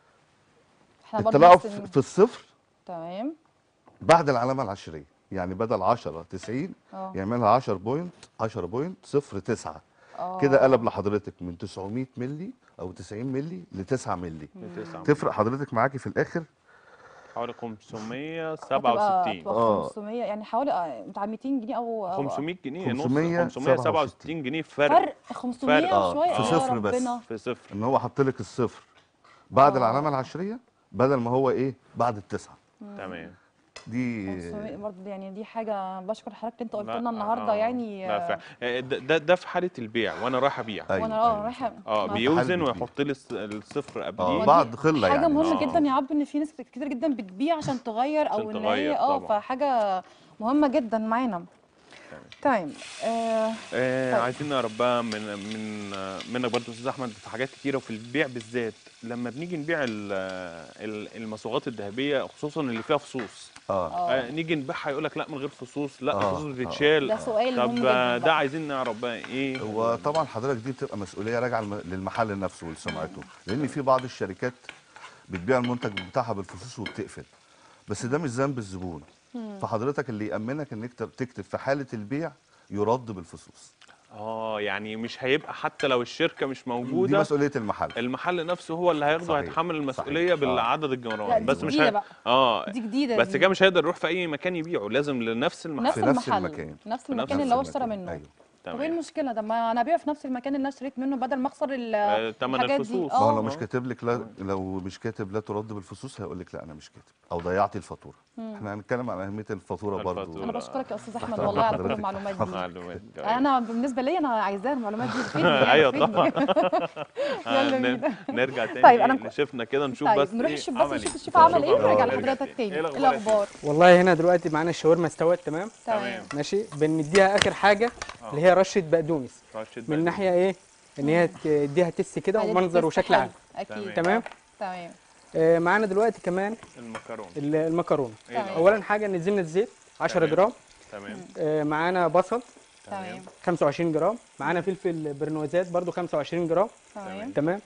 [SPEAKER 2] احنا برضه
[SPEAKER 5] التلاعب
[SPEAKER 2] نفس ال-
[SPEAKER 5] في الصفر
[SPEAKER 2] تمام.
[SPEAKER 5] بعد العلامه العشريه، يعني بدل عشرة تسعين
[SPEAKER 2] اه
[SPEAKER 5] يعملها عشرة بوينت عشرة بوينت صفر تسعة.
[SPEAKER 2] اه
[SPEAKER 5] كده قلب لحضرتك من تسعمية مللي او تسعين مللي ل تسعة مللي.
[SPEAKER 1] تسعة.
[SPEAKER 5] تفرق حضرتك معاكي في الاخر.
[SPEAKER 1] حوالي خمسمية
[SPEAKER 2] هتبقى
[SPEAKER 1] وسبعة وستين.
[SPEAKER 2] هتبقى
[SPEAKER 5] اه.
[SPEAKER 2] خمسمية يعني حوالي آه، بتاع ميتين جنيه او أو-
[SPEAKER 1] خمسمية جنيه نص.
[SPEAKER 5] خمسمية
[SPEAKER 1] خمسمية وسبعة وستين جنيه فرق.
[SPEAKER 2] فرق خمسمية
[SPEAKER 5] اه
[SPEAKER 2] وشويه.
[SPEAKER 5] في
[SPEAKER 2] يا
[SPEAKER 5] صفر بس.
[SPEAKER 2] ربنا.
[SPEAKER 1] في صفر.
[SPEAKER 5] ان هو حط لك الصفر بعد
[SPEAKER 2] آه.
[SPEAKER 5] العلامه العشريه بدل ما هو ايه بعد التسعه.
[SPEAKER 1] تمام.
[SPEAKER 5] دي
[SPEAKER 2] خمسمية برضه، يعني دي حاجه بشكر حضرتك انت قلت
[SPEAKER 1] لا،
[SPEAKER 2] لنا النهارده
[SPEAKER 1] آه،
[SPEAKER 2] يعني.
[SPEAKER 1] لا فعلا. آه، ده ده ده في حاله البيع وانا رايح ابيع.
[SPEAKER 5] ايوه
[SPEAKER 2] وانا اه
[SPEAKER 5] أيوة.
[SPEAKER 2] رايحه
[SPEAKER 1] اه
[SPEAKER 2] ما-
[SPEAKER 1] بيوزن
[SPEAKER 5] حالة
[SPEAKER 1] ويحط لي الص- الصفر
[SPEAKER 5] اه
[SPEAKER 1] قبليه.
[SPEAKER 2] ودي
[SPEAKER 5] بعد قله
[SPEAKER 2] حاجه
[SPEAKER 5] يعني.
[SPEAKER 2] مهمه
[SPEAKER 1] آه.
[SPEAKER 2] جدا يا عبد، ان في ناس كتير جدا بتبيع عشان تغير او
[SPEAKER 1] عشان
[SPEAKER 2] ان
[SPEAKER 1] تغير
[SPEAKER 2] هي اه
[SPEAKER 1] طبعاً.
[SPEAKER 2] فحاجه مهمه جدا معانا. تمام. آه
[SPEAKER 1] آه
[SPEAKER 2] طيب.
[SPEAKER 1] عايزين نعرف بقى من من آه، منك برضه استاذ احمد في حاجات كتيره وفي البيع بالذات، لما بنيجي نبيع ال- ال- المصاغات الذهبيه خصوصا اللي فيها فصوص.
[SPEAKER 5] اه
[SPEAKER 1] آه نيجي نبيعها يقول لك لا من غير فصوص، لا
[SPEAKER 5] آه،
[SPEAKER 1] الفصوص
[SPEAKER 5] آه.
[SPEAKER 1] بتتشال.
[SPEAKER 2] ده سؤال مهم
[SPEAKER 1] طب
[SPEAKER 2] جدا
[SPEAKER 1] آه، ده
[SPEAKER 2] بقى.
[SPEAKER 1] عايزين نعرف بقى ايه.
[SPEAKER 5] هو طبعا حضرتك دي بتبقى مسؤوليه راجعه الم- للمحل نفسه ولسمعته، لان في بعض الشركات بتبيع المنتج بتاعها بالفصوص وبتقفل، بس ده مش ذنب الزبون. فحضرتك اللي يامنك انك تكتب تكتب في حاله البيع يرد بالفصوص.
[SPEAKER 1] اه يعني مش هيبقى حتى لو الشركه مش
[SPEAKER 5] دي
[SPEAKER 1] موجوده،
[SPEAKER 5] مسؤوليه المحل.
[SPEAKER 1] المحل نفسه هو اللي هياخده
[SPEAKER 5] صحيح.
[SPEAKER 1] هيتحمل المسؤوليه
[SPEAKER 5] صحيح. آه.
[SPEAKER 1] بالعدد
[SPEAKER 2] لا
[SPEAKER 1] الجرامات.
[SPEAKER 2] دي
[SPEAKER 1] بس مش
[SPEAKER 2] جديده
[SPEAKER 1] هي...
[SPEAKER 2] بقى.
[SPEAKER 1] اه
[SPEAKER 2] دي جديده
[SPEAKER 1] بس
[SPEAKER 2] دي.
[SPEAKER 1] كده مش هيقدر يروح في اي مكان يبيعه، لازم لنفس المحل.
[SPEAKER 2] نفس
[SPEAKER 5] في نفس
[SPEAKER 2] المحل
[SPEAKER 5] المكان.
[SPEAKER 2] نفس
[SPEAKER 1] في
[SPEAKER 2] المكان
[SPEAKER 1] نفس
[SPEAKER 2] اللي هو اشترى
[SPEAKER 5] المكان.
[SPEAKER 2] منه.
[SPEAKER 5] ايوه.
[SPEAKER 2] طب ايه
[SPEAKER 1] تمام.
[SPEAKER 2] المشكله؟ ده ما انا ابيع في نفس المكان اللي انا اشتريت منه بدل ما اخسر ال-
[SPEAKER 1] آه، تمن
[SPEAKER 2] الحاجات دي.
[SPEAKER 1] الفصوص.
[SPEAKER 5] ما هو لو
[SPEAKER 2] اه
[SPEAKER 5] مش كاتب لك لا، لو مش كاتب لا ترد بالفصوص هيقول لك لا انا مش كاتب او ضيعتي الفاتوره. احنا هنتكلم عن اهميه الفاتوره برضو.
[SPEAKER 1] الفاتورة.
[SPEAKER 2] انا بشكرك يا استاذ احمد
[SPEAKER 5] تحت
[SPEAKER 2] والله على كل
[SPEAKER 5] حضرتك.
[SPEAKER 2] المعلومات دي.
[SPEAKER 1] معلومات.
[SPEAKER 2] انا بالنسبه لي انا عايزاها المعلومات دي تفيدني يعني
[SPEAKER 1] ايوه
[SPEAKER 2] تفيدني.
[SPEAKER 1] طبعا.
[SPEAKER 2] يلا
[SPEAKER 1] آه، ن-
[SPEAKER 2] بينا.
[SPEAKER 1] نرجع تاني
[SPEAKER 2] طيب،
[SPEAKER 1] إيه
[SPEAKER 2] أنا-
[SPEAKER 1] لشيفنا كده نشوف
[SPEAKER 2] طيب
[SPEAKER 1] بس
[SPEAKER 2] نروح
[SPEAKER 1] إيه
[SPEAKER 2] نشوف بس
[SPEAKER 1] عمل
[SPEAKER 2] نشوف
[SPEAKER 1] إيه.
[SPEAKER 2] الشيف عمل ايه
[SPEAKER 5] نشوف
[SPEAKER 2] ونرجع
[SPEAKER 5] الأخبار.
[SPEAKER 2] لحضرتك
[SPEAKER 1] إيه
[SPEAKER 2] تاني.
[SPEAKER 1] الأخبار
[SPEAKER 2] إيه
[SPEAKER 1] يا
[SPEAKER 2] الاخبار؟
[SPEAKER 4] والله هنا دلوقتي معانا الشاورما استوت تمام.
[SPEAKER 2] تمام.
[SPEAKER 4] ماشي، بنديها اخر حاجه اللي هي رشه بقدونس
[SPEAKER 1] رشة
[SPEAKER 4] من
[SPEAKER 1] بقى.
[SPEAKER 4] ناحيه ايه ان هي تديها تس كده
[SPEAKER 2] عايزة
[SPEAKER 4] ومنظر
[SPEAKER 2] تست
[SPEAKER 4] وشكل
[SPEAKER 2] حلو.
[SPEAKER 4] عام.
[SPEAKER 2] اكيد.
[SPEAKER 4] تمام.
[SPEAKER 2] تمام.
[SPEAKER 4] آه، معانا دلوقتي كمان
[SPEAKER 1] المكرونة.
[SPEAKER 4] ال- المكرونه.
[SPEAKER 1] إيه الأخبار؟
[SPEAKER 4] اولا حاجه نزلنا الزيت عشرة
[SPEAKER 1] تمام.
[SPEAKER 4] جرام.
[SPEAKER 1] تمام.
[SPEAKER 4] آه، معانا بصل
[SPEAKER 2] تمام.
[SPEAKER 4] خمسة وعشرين جرام. معانا فلفل برنوزات برضو خمسة وعشرين جرام.
[SPEAKER 2] تمام.
[SPEAKER 4] تمام.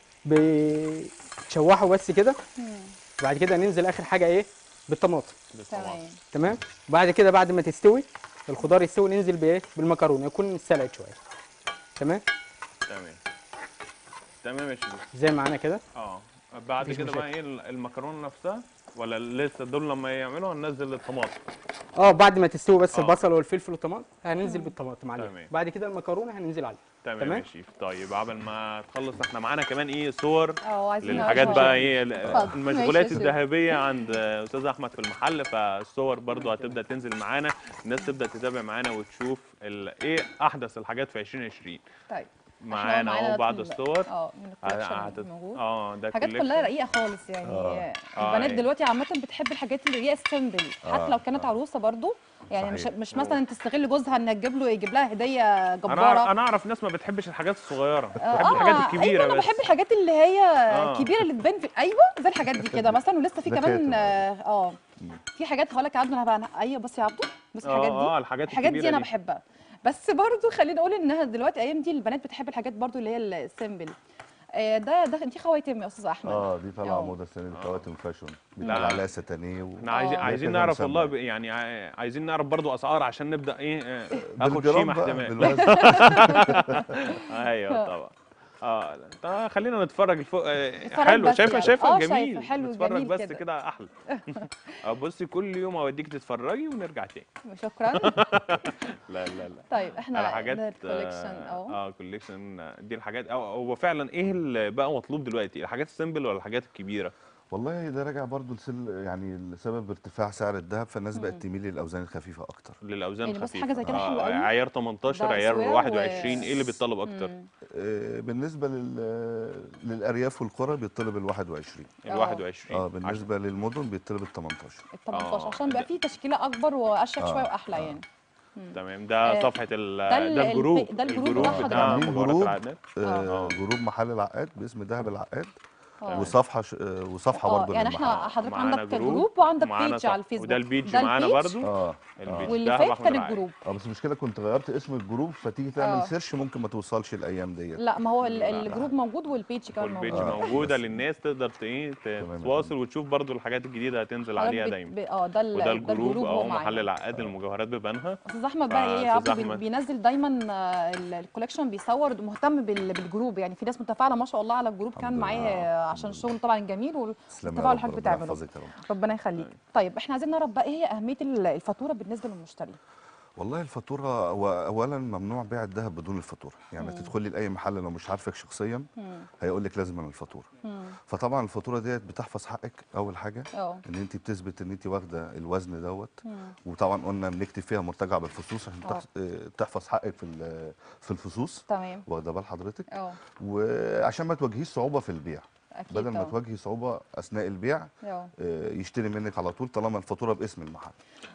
[SPEAKER 4] بتشوحوا بس كده. بعد كده ننزل اخر حاجه ايه بالطماطم.
[SPEAKER 2] تمام.
[SPEAKER 4] تمام. وبعد كده بعد ما تستوي الخضار يستوي ننزل بايه بالمكرونه يكون سلقت شويه. تمام
[SPEAKER 1] تمام. تمام يا شيخ.
[SPEAKER 4] زي معانا كده.
[SPEAKER 1] اه بعد
[SPEAKER 4] مفيش
[SPEAKER 1] كده بقى ايه المكرونه نفسها ولا لسه دول لما يعملوا هننزل الطماطم؟
[SPEAKER 4] اه بعد ما تستوي بس
[SPEAKER 1] آه.
[SPEAKER 4] البصل والفلفل والطماطم هننزل بالطماطم عليها.
[SPEAKER 1] تمام.
[SPEAKER 4] بعد كده المكرونه هننزل عليها.
[SPEAKER 1] تمام
[SPEAKER 4] تمام.
[SPEAKER 1] يا شيف. طيب قبل ما تخلص احنا معانا كمان ايه صور
[SPEAKER 2] اه عايزين
[SPEAKER 1] للحاجات
[SPEAKER 2] نعرفها.
[SPEAKER 1] بقى ايه ال-
[SPEAKER 2] اتفضل.
[SPEAKER 1] المشغولات
[SPEAKER 2] ماشي يا شيف.
[SPEAKER 1] الذهبيه عند استاذ احمد في المحل، فالصور برضو هتبدا تنزل معانا، الناس تبدا تتابع معانا وتشوف ال- ايه احدث الحاجات في عشرين عشرين.
[SPEAKER 2] طيب
[SPEAKER 1] معانا
[SPEAKER 2] معانا
[SPEAKER 1] اهو بعض
[SPEAKER 2] في-
[SPEAKER 1] الصور.
[SPEAKER 2] اه من الكولكشن
[SPEAKER 1] هت-
[SPEAKER 2] موجود.
[SPEAKER 1] اه ده
[SPEAKER 2] حاجات
[SPEAKER 1] collection.
[SPEAKER 2] كلها رقيقه خالص يعني.
[SPEAKER 5] آه.
[SPEAKER 2] البنات
[SPEAKER 1] آه.
[SPEAKER 2] دلوقتي عامه بتحب الحاجات اللي هي السيمبل، حتى
[SPEAKER 5] آه.
[SPEAKER 2] لو كانت
[SPEAKER 5] آه.
[SPEAKER 2] عروسه برضو يعني. مش
[SPEAKER 5] صحيح.
[SPEAKER 2] مش مثلا تستغل جوزها انها تجيب له يجيب لها هديه جباره.
[SPEAKER 1] انا انا اعرف ناس ما بتحبش الحاجات الصغيره، بتحب
[SPEAKER 2] اه
[SPEAKER 1] الحاجات الكبيره.
[SPEAKER 2] ايوه، انا
[SPEAKER 1] بس
[SPEAKER 2] بحب الحاجات اللي هي
[SPEAKER 5] آه.
[SPEAKER 2] الكبيره اللي تبان في ايوه زي الحاجات دي كده مثلا. ولسه في
[SPEAKER 5] ده
[SPEAKER 2] كمان
[SPEAKER 5] كاتم.
[SPEAKER 2] اه آه، في حاجات هقول لك يا عبدو انا بقى ايوه بص يا عبدو بص
[SPEAKER 1] اه
[SPEAKER 2] الحاجات دي
[SPEAKER 1] اه الحاجات
[SPEAKER 2] الحاجات دي
[SPEAKER 1] الكبيره
[SPEAKER 2] انا
[SPEAKER 1] دي.
[SPEAKER 2] بحبها. بس برضو خلينا نقول انها دلوقتي ايام دي البنات بتحب الحاجات برضو اللي هي السيمبل. آه، ده ده دي خواتم يا استاذ احمد.
[SPEAKER 5] اه دي طالعه
[SPEAKER 2] آه.
[SPEAKER 5] موضه السنه دي، خواتم فاشون
[SPEAKER 1] لا.
[SPEAKER 5] بيتقال عليها ستانيه و...
[SPEAKER 1] احنا عايزين
[SPEAKER 2] آه.
[SPEAKER 1] عايزين
[SPEAKER 5] كذا
[SPEAKER 1] نعرف
[SPEAKER 5] مسمى.
[SPEAKER 1] والله ب- يعني عاي- عايزين نعرف برضو اسعار عشان نبدا ايه آه، اخد
[SPEAKER 5] بالجرام
[SPEAKER 1] شيمه
[SPEAKER 5] بقى
[SPEAKER 1] احتمال.
[SPEAKER 5] بالوزن.
[SPEAKER 1] ايوه طبعا. اه طب خلينا نتفرج الفوق. آه،
[SPEAKER 2] نتفرج
[SPEAKER 1] حلو،
[SPEAKER 2] بس
[SPEAKER 1] شايفه
[SPEAKER 2] يعني.
[SPEAKER 1] شايفه
[SPEAKER 2] آه،
[SPEAKER 1] جميل.
[SPEAKER 2] شايفة، حلو،
[SPEAKER 1] نتفرج
[SPEAKER 2] جميل
[SPEAKER 1] بس
[SPEAKER 2] كده.
[SPEAKER 1] كده احلى. اه بصي كل يوم اوديك تتفرجي ونرجع تاني.
[SPEAKER 2] شكرا.
[SPEAKER 1] لا لا لا.
[SPEAKER 2] طيب
[SPEAKER 1] على
[SPEAKER 2] احنا
[SPEAKER 1] حاجات
[SPEAKER 2] الكوليكشن اهو.
[SPEAKER 1] اه كوليكشن دي الحاجات. اه هو فعلا ايه اللي بقى مطلوب دلوقتي، الحاجات السيمبل ولا الحاجات الكبيره؟
[SPEAKER 5] والله ده راجع برضو لسل يعني لسبب ارتفاع سعر الذهب، فالناس بقت تميل للاوزان الخفيفه اكتر.
[SPEAKER 1] للاوزان
[SPEAKER 2] يعني بص
[SPEAKER 1] الخفيفه.
[SPEAKER 2] حاجة زي كده حلوة
[SPEAKER 1] آه
[SPEAKER 2] قوي.
[SPEAKER 1] عيار تمنتاشر،
[SPEAKER 2] ده
[SPEAKER 1] عيار
[SPEAKER 2] أسوية
[SPEAKER 1] واحد
[SPEAKER 2] و-
[SPEAKER 1] وعشرين، ايه اللي بيتطلب اكتر؟
[SPEAKER 2] مم.
[SPEAKER 5] آه، بالنسبه لل للارياف والقرى بيطلب ال واحد وعشرين.
[SPEAKER 1] ال واحد وعشرين.
[SPEAKER 5] اه بالنسبه للمدن بيطلب ال تمنتاشر.
[SPEAKER 2] ال تمنتاشر
[SPEAKER 1] آه،
[SPEAKER 2] عشان بيبقى
[SPEAKER 1] ده-
[SPEAKER 2] فيه تشكيلة أكبر وأشيك
[SPEAKER 5] آه،
[SPEAKER 2] شوية وأحلى
[SPEAKER 5] آه.
[SPEAKER 2] يعني.
[SPEAKER 1] تمام. ده
[SPEAKER 2] آه،
[SPEAKER 1] صفحه ال
[SPEAKER 2] ده ال-
[SPEAKER 1] ده الجروب
[SPEAKER 2] الب- ده الجروب
[SPEAKER 1] الجروب
[SPEAKER 2] بتاع
[SPEAKER 1] بتاع
[SPEAKER 2] حضرتك.
[SPEAKER 5] عاملين
[SPEAKER 1] مجوهرات
[SPEAKER 5] جروب
[SPEAKER 1] العقاد.
[SPEAKER 5] آه
[SPEAKER 1] آه.
[SPEAKER 5] جروب محل العقاد باسم ذهب العقاد،
[SPEAKER 2] آه.
[SPEAKER 5] وصفحه ش... آه وصفحه
[SPEAKER 2] اه
[SPEAKER 5] برضو
[SPEAKER 2] يعني
[SPEAKER 5] للمحل.
[SPEAKER 2] احنا حضرتك
[SPEAKER 1] معانا
[SPEAKER 2] عندك جروب وعندك
[SPEAKER 1] ومعانا
[SPEAKER 2] بيج على
[SPEAKER 1] صفحة.
[SPEAKER 2] الفيسبوك.
[SPEAKER 1] وده البيج
[SPEAKER 2] ده
[SPEAKER 1] معانا
[SPEAKER 2] البيج
[SPEAKER 1] برضو.
[SPEAKER 5] اه
[SPEAKER 1] البيج
[SPEAKER 2] واللي
[SPEAKER 1] دهب
[SPEAKER 2] فات
[SPEAKER 1] احمد
[SPEAKER 2] كان
[SPEAKER 1] العقاد.
[SPEAKER 2] الجروب.
[SPEAKER 5] اه بس المشكله كنت غيرت اسم الجروب، فتيجي تعمل
[SPEAKER 2] آه.
[SPEAKER 5] سيرش ممكن ما توصلش الايام ديت.
[SPEAKER 2] لا ما هو ال-
[SPEAKER 1] لا.
[SPEAKER 2] الجروب موجود والبيج كمان
[SPEAKER 1] والبيج
[SPEAKER 2] موجود.
[SPEAKER 5] آه،
[SPEAKER 1] موجوده
[SPEAKER 5] بس.
[SPEAKER 1] للناس تقدر ت- ايه
[SPEAKER 5] تمام يا
[SPEAKER 1] تتواصل
[SPEAKER 5] فندم.
[SPEAKER 1] وتشوف برضو الحاجات الجديده هتنزل
[SPEAKER 2] حضرتك
[SPEAKER 1] عليها
[SPEAKER 2] بت...
[SPEAKER 1] دايما.
[SPEAKER 2] ب... اه ده ال-
[SPEAKER 1] وده
[SPEAKER 2] ده
[SPEAKER 1] الجروب
[SPEAKER 2] الجروب
[SPEAKER 1] اهو
[SPEAKER 2] وهو
[SPEAKER 1] محل
[SPEAKER 2] معانا.
[SPEAKER 1] العقاد المجوهرات ببانها.
[SPEAKER 2] استاذ احمد بقى ايه يا
[SPEAKER 1] فأستاذ
[SPEAKER 2] عبدو بي-
[SPEAKER 1] أحمد.
[SPEAKER 2] بينزل دايما آه، ال- الكوليكشن بيصور مهتم بال- بالجروب يعني. في ناس متفاعله ما شاء الله على الجروب كان
[SPEAKER 5] الحمد
[SPEAKER 2] معاه
[SPEAKER 5] لله.
[SPEAKER 2] آه، عشان الشغل طبعا جميل
[SPEAKER 5] تسلم يا
[SPEAKER 2] والتفاعل
[SPEAKER 5] رب،
[SPEAKER 2] اللي حضرتك
[SPEAKER 5] ربنا
[SPEAKER 2] بتعمله.
[SPEAKER 5] يحفظك يا رب.
[SPEAKER 2] ربنا يخليك. طيب احنا عايزين نعرف بقى ايه هي اهميه ال- الفاتوره بالنسبه للمشتري.
[SPEAKER 5] والله الفاتوره هو اولا ممنوع بيع الذهب بدون الفاتوره، يعني تدخلي لاي محل لو مش عارفك شخصيا هيقول لك لازم الفاتوره. فطبعا الفاتوره ديت بتحفظ حقك اول حاجه،
[SPEAKER 2] اه
[SPEAKER 5] ان انت بتثبت ان انت واخده الوزن دوت. وطبعا قلنا بنكتب فيها مرتجع بالفصوص عشان
[SPEAKER 2] اه.
[SPEAKER 5] تحس- آه، تحفظ حقك في ال- في الفصوص،
[SPEAKER 2] تمام.
[SPEAKER 5] واخده بال حضرتك،
[SPEAKER 2] اه
[SPEAKER 5] وعشان ما تواجهيش صعوبه في البيع.
[SPEAKER 2] اكيد
[SPEAKER 5] بدل ما
[SPEAKER 2] طبعا.
[SPEAKER 5] تواجهي صعوبه اثناء البيع
[SPEAKER 2] اه
[SPEAKER 5] آه، يشتري منك على طول طالما الفاتوره باسم المحل.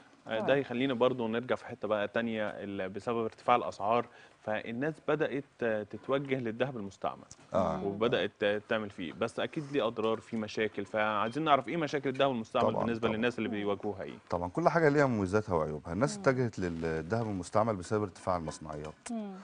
[SPEAKER 1] ده يخلينا برضو نرجع في حته بقى تانية ال- بسبب ارتفاع الاسعار، فالناس بدات تتوجه للذهب المستعمل.
[SPEAKER 5] اه
[SPEAKER 1] وبدات تعمل فيه، بس اكيد ليه اضرار، في مشاكل. فعايزين نعرف ايه مشاكل الذهب المستعمل
[SPEAKER 5] طبعاً،
[SPEAKER 1] بالنسبه
[SPEAKER 5] طبعاً.
[SPEAKER 1] للناس اللي بيواجهوها ايه.
[SPEAKER 5] طبعا كل حاجه ليها مميزاتها وعيوبها. الناس اتجهت للذهب المستعمل بسبب ارتفاع المصنعيات،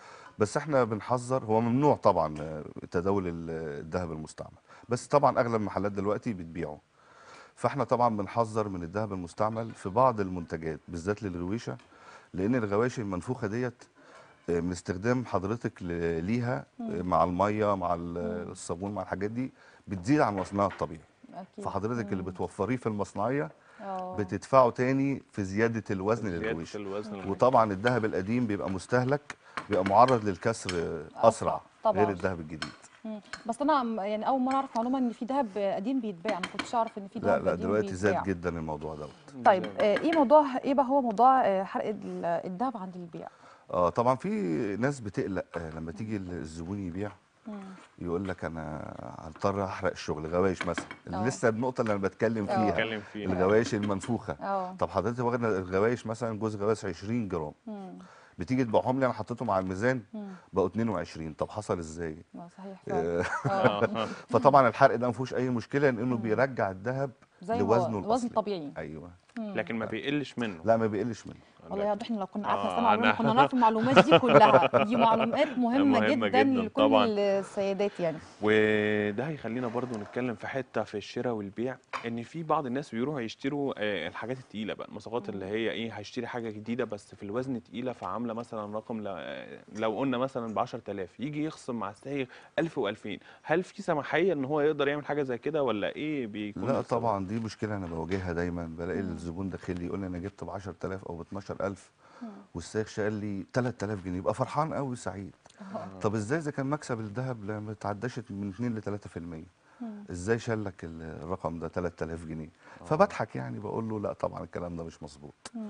[SPEAKER 5] بس احنا بنحذر. هو ممنوع طبعا آه، تداول ال- الذهب المستعمل، بس طبعا اغلب المحلات دلوقتي بتبيعه. فاحنا طبعا بنحذر من الذهب المستعمل في بعض المنتجات بالذات للرويشه، لان الغواشي المنفوخه ديت آه، من استخدام حضرتك ل- ليها آه، مع الميه مع ال- الصابون مع الحاجات دي بتزيد عن وزنها الطبيعي.
[SPEAKER 2] اكيد.
[SPEAKER 5] فحضرتك اللي بتوفريه في المصنعيه
[SPEAKER 2] اه
[SPEAKER 5] بتدفعه تاني في زياده الوزن
[SPEAKER 1] زياده
[SPEAKER 5] للرويشه.
[SPEAKER 1] الوزن.
[SPEAKER 5] وطبعا الذهب القديم بيبقى مستهلك، بيبقى معرض للكسر
[SPEAKER 2] أسرع
[SPEAKER 5] اسرع
[SPEAKER 2] طبعاً.
[SPEAKER 5] غير الذهب الجديد.
[SPEAKER 2] مم. بس انا م- يعني اول مره اعرف معلومه ان في ذهب قديم بيتباع. ما كنتش اعرف ان في
[SPEAKER 5] لا
[SPEAKER 2] ذهب
[SPEAKER 5] لا
[SPEAKER 2] قديم
[SPEAKER 5] دلوقتي
[SPEAKER 2] بيتباع.
[SPEAKER 5] زاد جدا الموضوع دوت.
[SPEAKER 2] طيب آه، ايه موضوع ايه بقى هو موضوع آه، حرق ال- الذهب عند البيع.
[SPEAKER 5] اه طبعا في ناس بتقلق آه، لما تيجي الزبون يبيع يقول لك انا هضطر احرق الشغل غوايش مثلا.
[SPEAKER 2] اه.
[SPEAKER 5] لسه النقطه اللي انا بتكلم
[SPEAKER 2] اه.
[SPEAKER 5] فيها
[SPEAKER 1] بتكلم فيها.
[SPEAKER 5] الغوايش المنفوخه.
[SPEAKER 2] اه
[SPEAKER 5] طب حضرتك واخده الغوايش مثلا جوز غوايش عشرين جرام،
[SPEAKER 2] مم.
[SPEAKER 5] بتيجي تبيعهم لي انا حطيتهم على الميزان
[SPEAKER 2] مم.
[SPEAKER 5] بقوا اتنين وعشرين. طب حصل ازاي؟
[SPEAKER 2] اه صحيح فعلا.
[SPEAKER 5] آه،
[SPEAKER 2] اه
[SPEAKER 5] فطبعا الحرق ده ما فيهوش اي مشكله لانه بيرجع الذهب
[SPEAKER 2] زي ما
[SPEAKER 5] لوزنه
[SPEAKER 2] هو
[SPEAKER 5] الاصلي.
[SPEAKER 2] وزن طبيعي.
[SPEAKER 5] ايوه
[SPEAKER 1] لكن ما بيقلش منه.
[SPEAKER 5] لا ما بيقلش منه.
[SPEAKER 2] والله يا عبد احنا لو كنا قعدنا
[SPEAKER 1] آه،
[SPEAKER 2] سنه عمرنا
[SPEAKER 1] أنا-
[SPEAKER 2] كنا نعرف المعلومات دي كلها. دي معلومات مهمه,
[SPEAKER 1] مهمة
[SPEAKER 2] جدا,
[SPEAKER 1] جداً
[SPEAKER 2] لكل
[SPEAKER 1] طبعاً.
[SPEAKER 2] السيدات يعني.
[SPEAKER 1] وده هيخلينا برضو نتكلم في حته في الشراء والبيع، ان في بعض الناس بيروحوا يشتروا آه، الحاجات التقيله بقى، المصاغات اللي هي ايه، هيشتري حاجه جديده بس في الوزن تقيله، فعامله مثلا رقم ل- آه، لو قلنا مثلا ب عشرة آلاف، يجي يخصم مع السائق ألف وألفين. هل في سماحيه ان هو يقدر يعمل حاجه زي كده ولا ايه بيكون
[SPEAKER 5] لا
[SPEAKER 1] السبب؟
[SPEAKER 5] طبعا دي مشكله انا بواجهها دايما. بلاقي الزبون داخل لي يقول لي انا جبت ب عشرة آلاف او ب اتناشر ألف والسائق شال لي تلات آلاف جنيه، يبقى فرحان قوي سعيد. طب ازاي اذا كان مكسب الذهب لا ما تعداش من اتنين ل تلاتة في المية، ازاي شال لك الرقم ده تلات آلاف جنيه؟ فبضحك يعني بقول له لا طبعا الكلام ده مش مظبوط.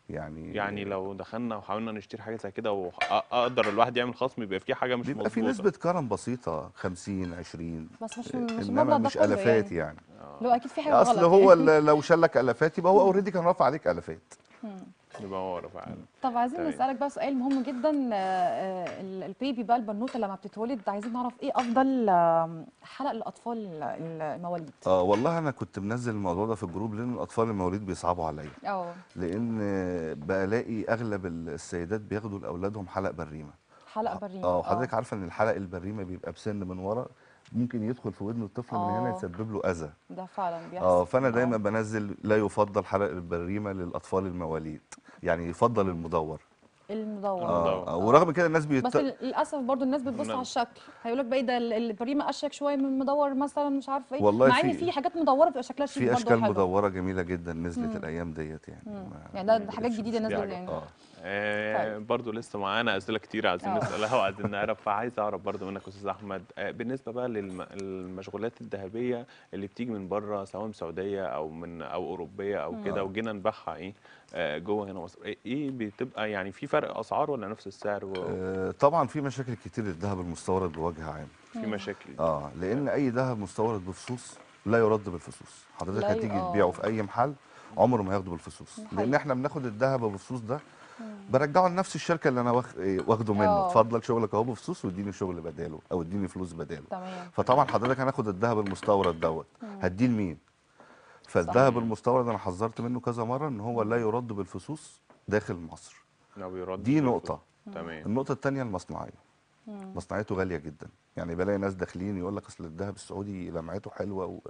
[SPEAKER 5] يعني
[SPEAKER 1] يعني لو دخلنا وحاولنا نشتري حاجه زي كده واقدر الواحد يعمل خصم، يبقى في حاجه مش
[SPEAKER 5] بيبقى في
[SPEAKER 1] مظبوطه.
[SPEAKER 5] نسبه كرم بسيطه خمسين عشرين،
[SPEAKER 2] بس مش مش
[SPEAKER 5] انما
[SPEAKER 2] المبلغ ده
[SPEAKER 5] مش
[SPEAKER 2] كله
[SPEAKER 5] الافات
[SPEAKER 2] يعني.
[SPEAKER 5] يعني.
[SPEAKER 2] لو اكيد في حاجه غلط
[SPEAKER 5] اصل هو
[SPEAKER 2] يعني.
[SPEAKER 5] ال- لو شالك الافات يبقى هو اوريدي كان رافع عليك الافات.
[SPEAKER 1] يبقى ورا فعلا.
[SPEAKER 2] طب عايزين
[SPEAKER 1] تمام.
[SPEAKER 2] نسألك بقى سؤال مهم جدا. آه، آه، ال- البيبي بقى، البنوتة لما بتتولد، عايزين نعرف ايه أفضل آه، حلق للأطفال ال- المواليد.
[SPEAKER 5] اه والله انا كنت منزل الموضوع ده في الجروب، لان الاطفال المواليد بيصعبوا عليا،
[SPEAKER 2] اه
[SPEAKER 5] لان بلاقي اغلب السيدات بياخدوا لاولادهم حلق بريمه.
[SPEAKER 2] حلق بريمة.
[SPEAKER 5] اه وحضرتك عارفه ان الحلق البريمه بيبقى بسن من ورا، ممكن يدخل في ودن الطفل من هنا
[SPEAKER 2] آه.
[SPEAKER 5] يسبب له اذى.
[SPEAKER 2] ده فعلا بيحصل.
[SPEAKER 5] اه فانا
[SPEAKER 2] آه.
[SPEAKER 5] دايما بنزل لا يفضل حلق البريمه للاطفال المواليد، يعني يفضل المدور.
[SPEAKER 2] المدور.
[SPEAKER 5] اه آه، ورغم كده الناس
[SPEAKER 2] بس
[SPEAKER 5] بيت...
[SPEAKER 2] ل- للاسف برضو الناس بتبص
[SPEAKER 1] نعم.
[SPEAKER 2] على الشكل، هيقول لك بقى إيه ده ال- البريمه اشيك شويه من المدور مثلا، مش عارفه ايه،
[SPEAKER 5] والله
[SPEAKER 2] مع ان
[SPEAKER 5] في-
[SPEAKER 2] في حاجات مدوره بتبقى شكلها شيك
[SPEAKER 5] في
[SPEAKER 2] برضو
[SPEAKER 5] اشكال
[SPEAKER 2] حلو.
[SPEAKER 5] مدوره جميله جدا نزلت الايام ديت يعني. ما-
[SPEAKER 2] يعني ده, ده
[SPEAKER 5] ما
[SPEAKER 2] حاجات
[SPEAKER 5] بقتش
[SPEAKER 2] جديده
[SPEAKER 5] مشكلة.
[SPEAKER 2] نازله يعني.
[SPEAKER 5] اه
[SPEAKER 1] آه
[SPEAKER 2] طيب.
[SPEAKER 1] برضو لسه معانا اسئله كتير عايزين
[SPEAKER 2] آه.
[SPEAKER 1] نسالها وعايزين نعرف، فعايز اعرف برضو منك استاذ احمد، آه بالنسبه بقى للمشغولات الذهبيه اللي بتيجي من بره، سواء من سعوديه او من او اوروبيه او كده، وجينا نبيعها ايه آه جوه هنا مصر، ايه بتبقى يعني في فرق اسعار ولا نفس السعر؟
[SPEAKER 5] آه، طبعا في مشاكل كتير للذهب المستورد بوجه عام.
[SPEAKER 1] وفي مشاكل.
[SPEAKER 5] اه لان اي ذهب مستورد بفصوص لا يرد بالفصوص. حضرتك
[SPEAKER 2] لا ي-
[SPEAKER 5] هتيجي
[SPEAKER 2] آه.
[SPEAKER 5] تبيعه في اي محل عمره ما ياخده بالفصوص، لان احنا بناخد الذهب بفصوص ده برجعه لنفس الشركه اللي انا واخ- إيه، واخده منه.
[SPEAKER 2] آه.
[SPEAKER 5] اتفضل شغلك اهو بفصوص واديني شغل بداله او اديني فلوس بداله.
[SPEAKER 2] تمام.
[SPEAKER 5] فطبعا حضرتك هناخد الذهب المستورد دوت هديه لمين؟ فالذهب المستورد انا حذرت منه كذا مره ان هو لا يرد بالفصوص داخل مصر.
[SPEAKER 1] لو بيرد
[SPEAKER 5] دي
[SPEAKER 1] بالفلوس.
[SPEAKER 5] نقطه.
[SPEAKER 1] تمام.
[SPEAKER 5] النقطه الثانيه المصنعيه. مصنعيته غاليه جدا، يعني بلاقي ناس داخلين يقول لك اصل الذهب السعودي لمعته حلوه و...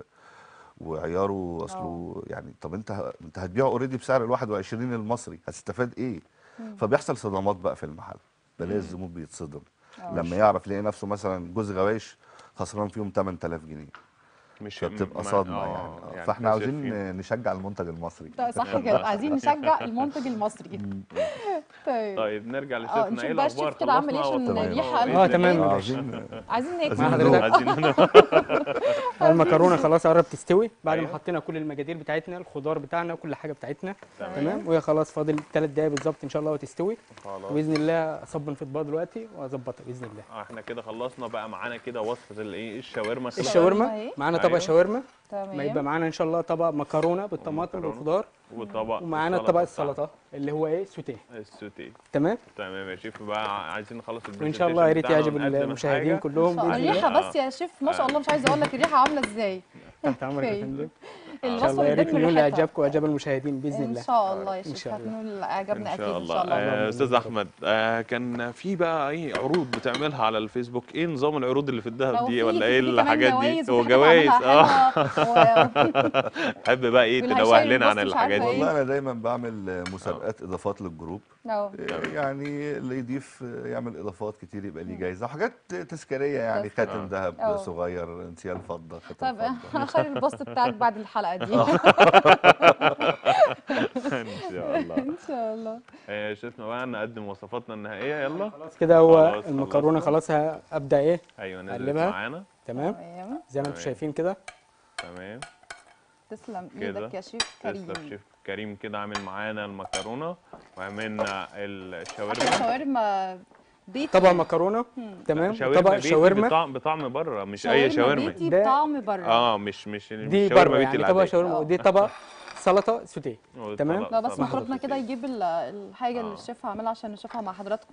[SPEAKER 5] وعياره اصله يعني. طب انت ه... انت هتبيعه اوريدي بسعر ال واحد وعشرين المصري، هتستفاد ايه؟ فبيحصل صدمات بقى في المحل، بلاقي الزبون بيتصدم لما يعرف يلاقي نفسه مثلا جوز غوايش خسران فيهم ثمانية آلاف جنيه،
[SPEAKER 1] مش
[SPEAKER 5] فبتبقى
[SPEAKER 1] ما-
[SPEAKER 5] صدمه
[SPEAKER 1] آه،
[SPEAKER 5] يعني, آه.
[SPEAKER 1] يعني
[SPEAKER 5] فاحنا
[SPEAKER 1] أنت شايف
[SPEAKER 5] عاوزين
[SPEAKER 1] فيه-
[SPEAKER 5] نشجع المنتج المصري.
[SPEAKER 2] طيب صح كده، عايزين نشجع المنتج المصري. طيب
[SPEAKER 1] طيب نرجع
[SPEAKER 2] اه
[SPEAKER 1] لشيفنا،
[SPEAKER 2] نشوف
[SPEAKER 1] ايه
[SPEAKER 2] بقى
[SPEAKER 1] الاخبار؟
[SPEAKER 2] الشيف كده عامل ايه
[SPEAKER 1] خلصنا
[SPEAKER 2] عشان
[SPEAKER 1] وصلنا؟
[SPEAKER 2] الريحه
[SPEAKER 1] بإذن
[SPEAKER 4] آه،
[SPEAKER 2] قلبت
[SPEAKER 4] تمام.
[SPEAKER 2] ليه.
[SPEAKER 5] آه، عايزين
[SPEAKER 2] عايزين
[SPEAKER 4] مع
[SPEAKER 2] ناكل.
[SPEAKER 4] حضرتك.
[SPEAKER 1] عايزين
[SPEAKER 4] المكرونه خلاص قربت تستوي بعد ما
[SPEAKER 1] أيوة.
[SPEAKER 4] حطينا كل المقادير بتاعتنا، الخضار بتاعنا وكل حاجه بتاعتنا.
[SPEAKER 1] تمام.
[SPEAKER 4] تمام. وهي خلاص فاضل ثلاث دقايق بالظبط ان شاء الله وتستوي.
[SPEAKER 1] خلاص.
[SPEAKER 4] باذن الله اصب في اطباق دلوقتي واظبطها باذن الله.
[SPEAKER 1] آه، احنا كده خلصنا بقى، معانا كده وصفه الايه الشاورما. خلاص.
[SPEAKER 4] الشاورما
[SPEAKER 2] أهي.
[SPEAKER 4] معانا طبق
[SPEAKER 1] أيوة.
[SPEAKER 4] شاورما،
[SPEAKER 2] تمام.
[SPEAKER 4] ما يبقى معانا ان شاء الله طبق مكرونه بالطماطم
[SPEAKER 1] ومكرونة.
[SPEAKER 4] والخضار،
[SPEAKER 1] وطبق
[SPEAKER 4] ومعانا
[SPEAKER 1] السلطة
[SPEAKER 4] طبق
[SPEAKER 1] بتاعنا.
[SPEAKER 4] السلطه اللي هو ايه سوتيه.
[SPEAKER 1] السوتيه.
[SPEAKER 4] تمام.
[SPEAKER 1] تمام يا شيف، بقى عايزين نخلص
[SPEAKER 4] وان شاء الله يا ريت
[SPEAKER 1] البرزنتيشن
[SPEAKER 4] يعجب
[SPEAKER 1] بتاعنا ونقدم
[SPEAKER 4] المشاهدين
[SPEAKER 1] الحاجة.
[SPEAKER 4] كلهم باذن الله.
[SPEAKER 2] الريحه
[SPEAKER 1] آه.
[SPEAKER 2] بس يا شيف ما شاء الله، مش عايزه اقول لك الريحه عامله ازاي.
[SPEAKER 4] تحت امرك يا
[SPEAKER 2] أوكي.
[SPEAKER 4] فندم. ان
[SPEAKER 2] الوصفه
[SPEAKER 4] شاء الله يا ريت
[SPEAKER 2] بتبان من
[SPEAKER 4] نقول
[SPEAKER 2] ريحتها.
[SPEAKER 4] لاعجابكم واعجاب المشاهدين باذن
[SPEAKER 2] ان
[SPEAKER 4] الله.
[SPEAKER 2] شاء الله يا
[SPEAKER 4] إن
[SPEAKER 2] شيف
[SPEAKER 4] شاء الله.
[SPEAKER 2] هتنول اعجابنا
[SPEAKER 1] ان
[SPEAKER 2] اكيد
[SPEAKER 1] شاء
[SPEAKER 2] ان
[SPEAKER 1] الله.
[SPEAKER 2] شاء الله.
[SPEAKER 1] آه، استاذ احمد، آه كان في بقى ايه عروض بتعملها على الفيسبوك، ايه نظام العروض اللي في الذهب
[SPEAKER 2] لو
[SPEAKER 1] دي
[SPEAKER 2] في-
[SPEAKER 1] ولا
[SPEAKER 2] في-
[SPEAKER 1] ايه
[SPEAKER 2] في كمان
[SPEAKER 1] الحاجات
[SPEAKER 2] جوايز
[SPEAKER 1] دي؟
[SPEAKER 2] وفي
[SPEAKER 1] هو
[SPEAKER 2] حاجات
[SPEAKER 1] جوايز
[SPEAKER 2] عملها
[SPEAKER 1] اه
[SPEAKER 2] حلوة و-
[SPEAKER 1] تحب بقى ايه
[SPEAKER 2] والهيشاي
[SPEAKER 1] تنوه لنا
[SPEAKER 2] والبوست
[SPEAKER 1] عن
[SPEAKER 2] مش
[SPEAKER 1] الحاجات
[SPEAKER 2] عارفة
[SPEAKER 1] دي؟
[SPEAKER 2] إيه.
[SPEAKER 5] والله انا دايما بعمل مسابقات اضافات للجروب.
[SPEAKER 2] أهو.
[SPEAKER 5] يعني اللي يضيف يعمل اضافات كتير يبقى ليه جايزه وحاجات تذكاريه، يعني
[SPEAKER 2] تذكارية.
[SPEAKER 5] خاتم ذهب
[SPEAKER 2] أه.
[SPEAKER 5] صغير، انسيال فضه، خاتم
[SPEAKER 2] طب
[SPEAKER 5] فضه.
[SPEAKER 2] هخلي البوست بتاعك بعد الحلقه دي.
[SPEAKER 1] ان شاء الله.
[SPEAKER 2] ان شاء الله.
[SPEAKER 1] آه، شفنا بقى نقدم وصفاتنا النهائيه، يلا.
[SPEAKER 4] خلاص كده هو
[SPEAKER 1] خلاص
[SPEAKER 4] المكرونه
[SPEAKER 1] خلصنا.
[SPEAKER 4] خلاص ابدا ايه
[SPEAKER 1] ايوه نزلت
[SPEAKER 4] أقلبها.
[SPEAKER 1] معانا.
[SPEAKER 4] تمام
[SPEAKER 2] تمام.
[SPEAKER 4] زي ما انتم
[SPEAKER 1] تمام.
[SPEAKER 4] شايفين كده.
[SPEAKER 1] تمام
[SPEAKER 2] تسلم
[SPEAKER 1] كده.
[SPEAKER 2] ايدك يا شيف
[SPEAKER 1] تسلم
[SPEAKER 2] كريم.
[SPEAKER 1] شيف كريم كده عامل معانا المكرونه وعملنا الشاورما.
[SPEAKER 2] شاورما بيتي.
[SPEAKER 4] طبق مكرونه تمام.
[SPEAKER 1] شاورما
[SPEAKER 4] طبق
[SPEAKER 1] بيتي
[SPEAKER 4] شاورما
[SPEAKER 1] بطعم بطعم بره، مش اي شاورما.
[SPEAKER 2] بيتي
[SPEAKER 4] ده-
[SPEAKER 2] بطعم بره.
[SPEAKER 1] اه مش مش مش
[SPEAKER 4] دي
[SPEAKER 1] شاورما
[SPEAKER 4] بره
[SPEAKER 1] بيتي
[SPEAKER 4] يعني طبق
[SPEAKER 1] العادية.
[SPEAKER 4] شاورما
[SPEAKER 2] آه.
[SPEAKER 4] ودي طبق سلطه سوتيه.
[SPEAKER 1] والطبق
[SPEAKER 4] تمام.
[SPEAKER 2] لا بس
[SPEAKER 1] سلطة
[SPEAKER 2] مخرجنا كده
[SPEAKER 1] سوتيه.
[SPEAKER 2] يجيب ال- الحاجه اللي
[SPEAKER 1] آه.
[SPEAKER 2] الشيف عاملها عشان نشوفها مع حضراتكم.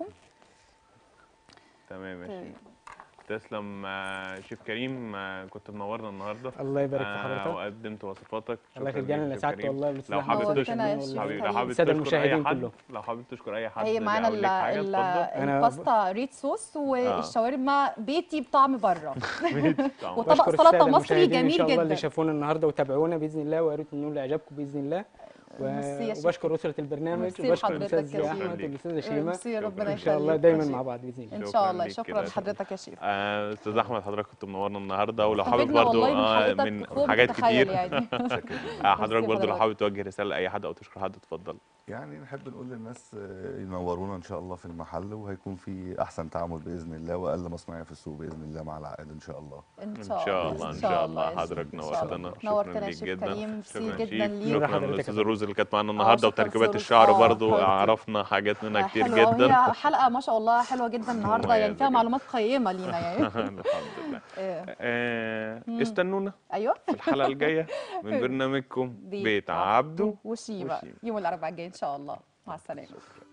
[SPEAKER 1] تمام يا شيف. تسلم آه، شيف كريم، آه، كنت منورنا النهارده.
[SPEAKER 4] الله يبارك في
[SPEAKER 1] آه،
[SPEAKER 4] حضرتك.
[SPEAKER 1] وقدمت وصفاتك.
[SPEAKER 4] الله
[SPEAKER 1] شكراً
[SPEAKER 4] يخليك، انا
[SPEAKER 1] ليك
[SPEAKER 4] اللي
[SPEAKER 1] شيف
[SPEAKER 4] سعدت
[SPEAKER 1] كريم.
[SPEAKER 4] والله بالاستاذ
[SPEAKER 1] لو
[SPEAKER 4] أحمد
[SPEAKER 1] حابب
[SPEAKER 4] والله.
[SPEAKER 2] نورتنا يا
[SPEAKER 1] تشكر
[SPEAKER 2] شيف
[SPEAKER 1] حبيبي، لو
[SPEAKER 2] كريم.
[SPEAKER 1] حابب
[SPEAKER 4] السادة
[SPEAKER 1] تشكر اي
[SPEAKER 4] المشاهدين
[SPEAKER 1] حد،
[SPEAKER 4] كلهم.
[SPEAKER 1] لو حابب تشكر اي حد
[SPEAKER 2] هي معانا
[SPEAKER 1] أو ليك حاجه
[SPEAKER 2] ال- ال-
[SPEAKER 1] اتفضل.
[SPEAKER 4] أنا
[SPEAKER 2] الباستا ريد صوص والشاورما بيتي بطعم بره.
[SPEAKER 1] طبعاً.
[SPEAKER 2] وطبق
[SPEAKER 4] بشكر
[SPEAKER 2] سلطة
[SPEAKER 4] السادة
[SPEAKER 2] مصري
[SPEAKER 4] المشاهدين
[SPEAKER 2] جميل
[SPEAKER 4] ان شاء الله اللي
[SPEAKER 2] جداً.
[SPEAKER 4] شافونا النهارده وتابعونا باذن الله، ويا ريت نقول لاعجابكم باذن الله. و-
[SPEAKER 2] ميرسي يا شيخ.
[SPEAKER 4] وبشكر اسره البرنامج
[SPEAKER 2] ميرسي
[SPEAKER 4] وبشكر
[SPEAKER 2] لحضرتك
[SPEAKER 4] الاستاذ
[SPEAKER 2] يا
[SPEAKER 4] احمد
[SPEAKER 1] شيخ.
[SPEAKER 4] والاستاذه شيماء.
[SPEAKER 2] ميرسي ربنا
[SPEAKER 4] ان شاء الله
[SPEAKER 2] يخليك
[SPEAKER 4] دايما
[SPEAKER 2] يا
[SPEAKER 4] مع
[SPEAKER 2] شيف.
[SPEAKER 4] بعض باذن الله.
[SPEAKER 2] ان
[SPEAKER 1] شكراً
[SPEAKER 2] شاء الله.
[SPEAKER 1] ليك
[SPEAKER 2] شكرا
[SPEAKER 1] كده.
[SPEAKER 2] لحضرتك يا شيف.
[SPEAKER 1] آه، استاذ احمد حضرتك كنت منورنا النهارده، ولو حابب
[SPEAKER 2] استفدنا
[SPEAKER 1] برضو
[SPEAKER 2] والله من
[SPEAKER 1] آه،
[SPEAKER 2] حضرتك
[SPEAKER 1] من
[SPEAKER 2] فوق ما
[SPEAKER 1] حاجات
[SPEAKER 2] تتخيل
[SPEAKER 1] كتير
[SPEAKER 2] يعني.
[SPEAKER 1] آه، حضرتك
[SPEAKER 2] ميرسي
[SPEAKER 1] برضو لو
[SPEAKER 2] حضرتك.
[SPEAKER 1] حابب توجه رساله لاي حد او تشكر حد اتفضل.
[SPEAKER 5] يعني نحب نقول للناس آه، ينورونا ان شاء الله في المحل، وهيكون في احسن تعامل باذن الله واقل مصنعيه في السوق باذن الله مع العائد ان شاء الله.
[SPEAKER 2] ان
[SPEAKER 1] ان
[SPEAKER 2] شاء
[SPEAKER 1] شاء
[SPEAKER 2] الله
[SPEAKER 1] الله ان
[SPEAKER 2] إن
[SPEAKER 1] شاء الله
[SPEAKER 2] يا
[SPEAKER 1] حضرتك
[SPEAKER 2] شيف. إن شاء الله.
[SPEAKER 1] نورتنا. شكرا
[SPEAKER 2] نورتنا يا
[SPEAKER 1] ليك
[SPEAKER 2] شيف
[SPEAKER 1] جدا.
[SPEAKER 2] كريم، ميرسي
[SPEAKER 1] شكرا
[SPEAKER 2] جدا
[SPEAKER 1] شيف.
[SPEAKER 2] ليك.
[SPEAKER 4] نور
[SPEAKER 1] شكرا
[SPEAKER 4] حضرتك يا
[SPEAKER 1] للاستاذه
[SPEAKER 4] فندم.
[SPEAKER 1] روز اللي كانت معانا
[SPEAKER 2] آه،
[SPEAKER 1] النهارده،
[SPEAKER 2] شكراً
[SPEAKER 1] وتركيبات
[SPEAKER 2] أستاذة
[SPEAKER 1] الشعر
[SPEAKER 2] روز. آه،
[SPEAKER 1] برضو
[SPEAKER 2] حبيبتي.
[SPEAKER 1] عرفنا حاجات منها
[SPEAKER 2] آه،
[SPEAKER 1] كتير
[SPEAKER 2] حلوة،
[SPEAKER 1] جدا.
[SPEAKER 2] وهي حلقه ما شاء الله حلوه جدا النهارده، يعني
[SPEAKER 1] مميزة
[SPEAKER 2] فيها
[SPEAKER 1] جدا.
[SPEAKER 2] معلومات قيمه لينا يعني.
[SPEAKER 1] الحمد لله.
[SPEAKER 2] آه،
[SPEAKER 1] آه،
[SPEAKER 2] مم.
[SPEAKER 1] استنونا
[SPEAKER 2] ايوه
[SPEAKER 1] في الحلقه الجايه من برنامجكم بيت عبده
[SPEAKER 2] وشيبه
[SPEAKER 1] وشيبة.
[SPEAKER 2] يوم الاربعاء الجاي ان شاء الله. مع السلامه.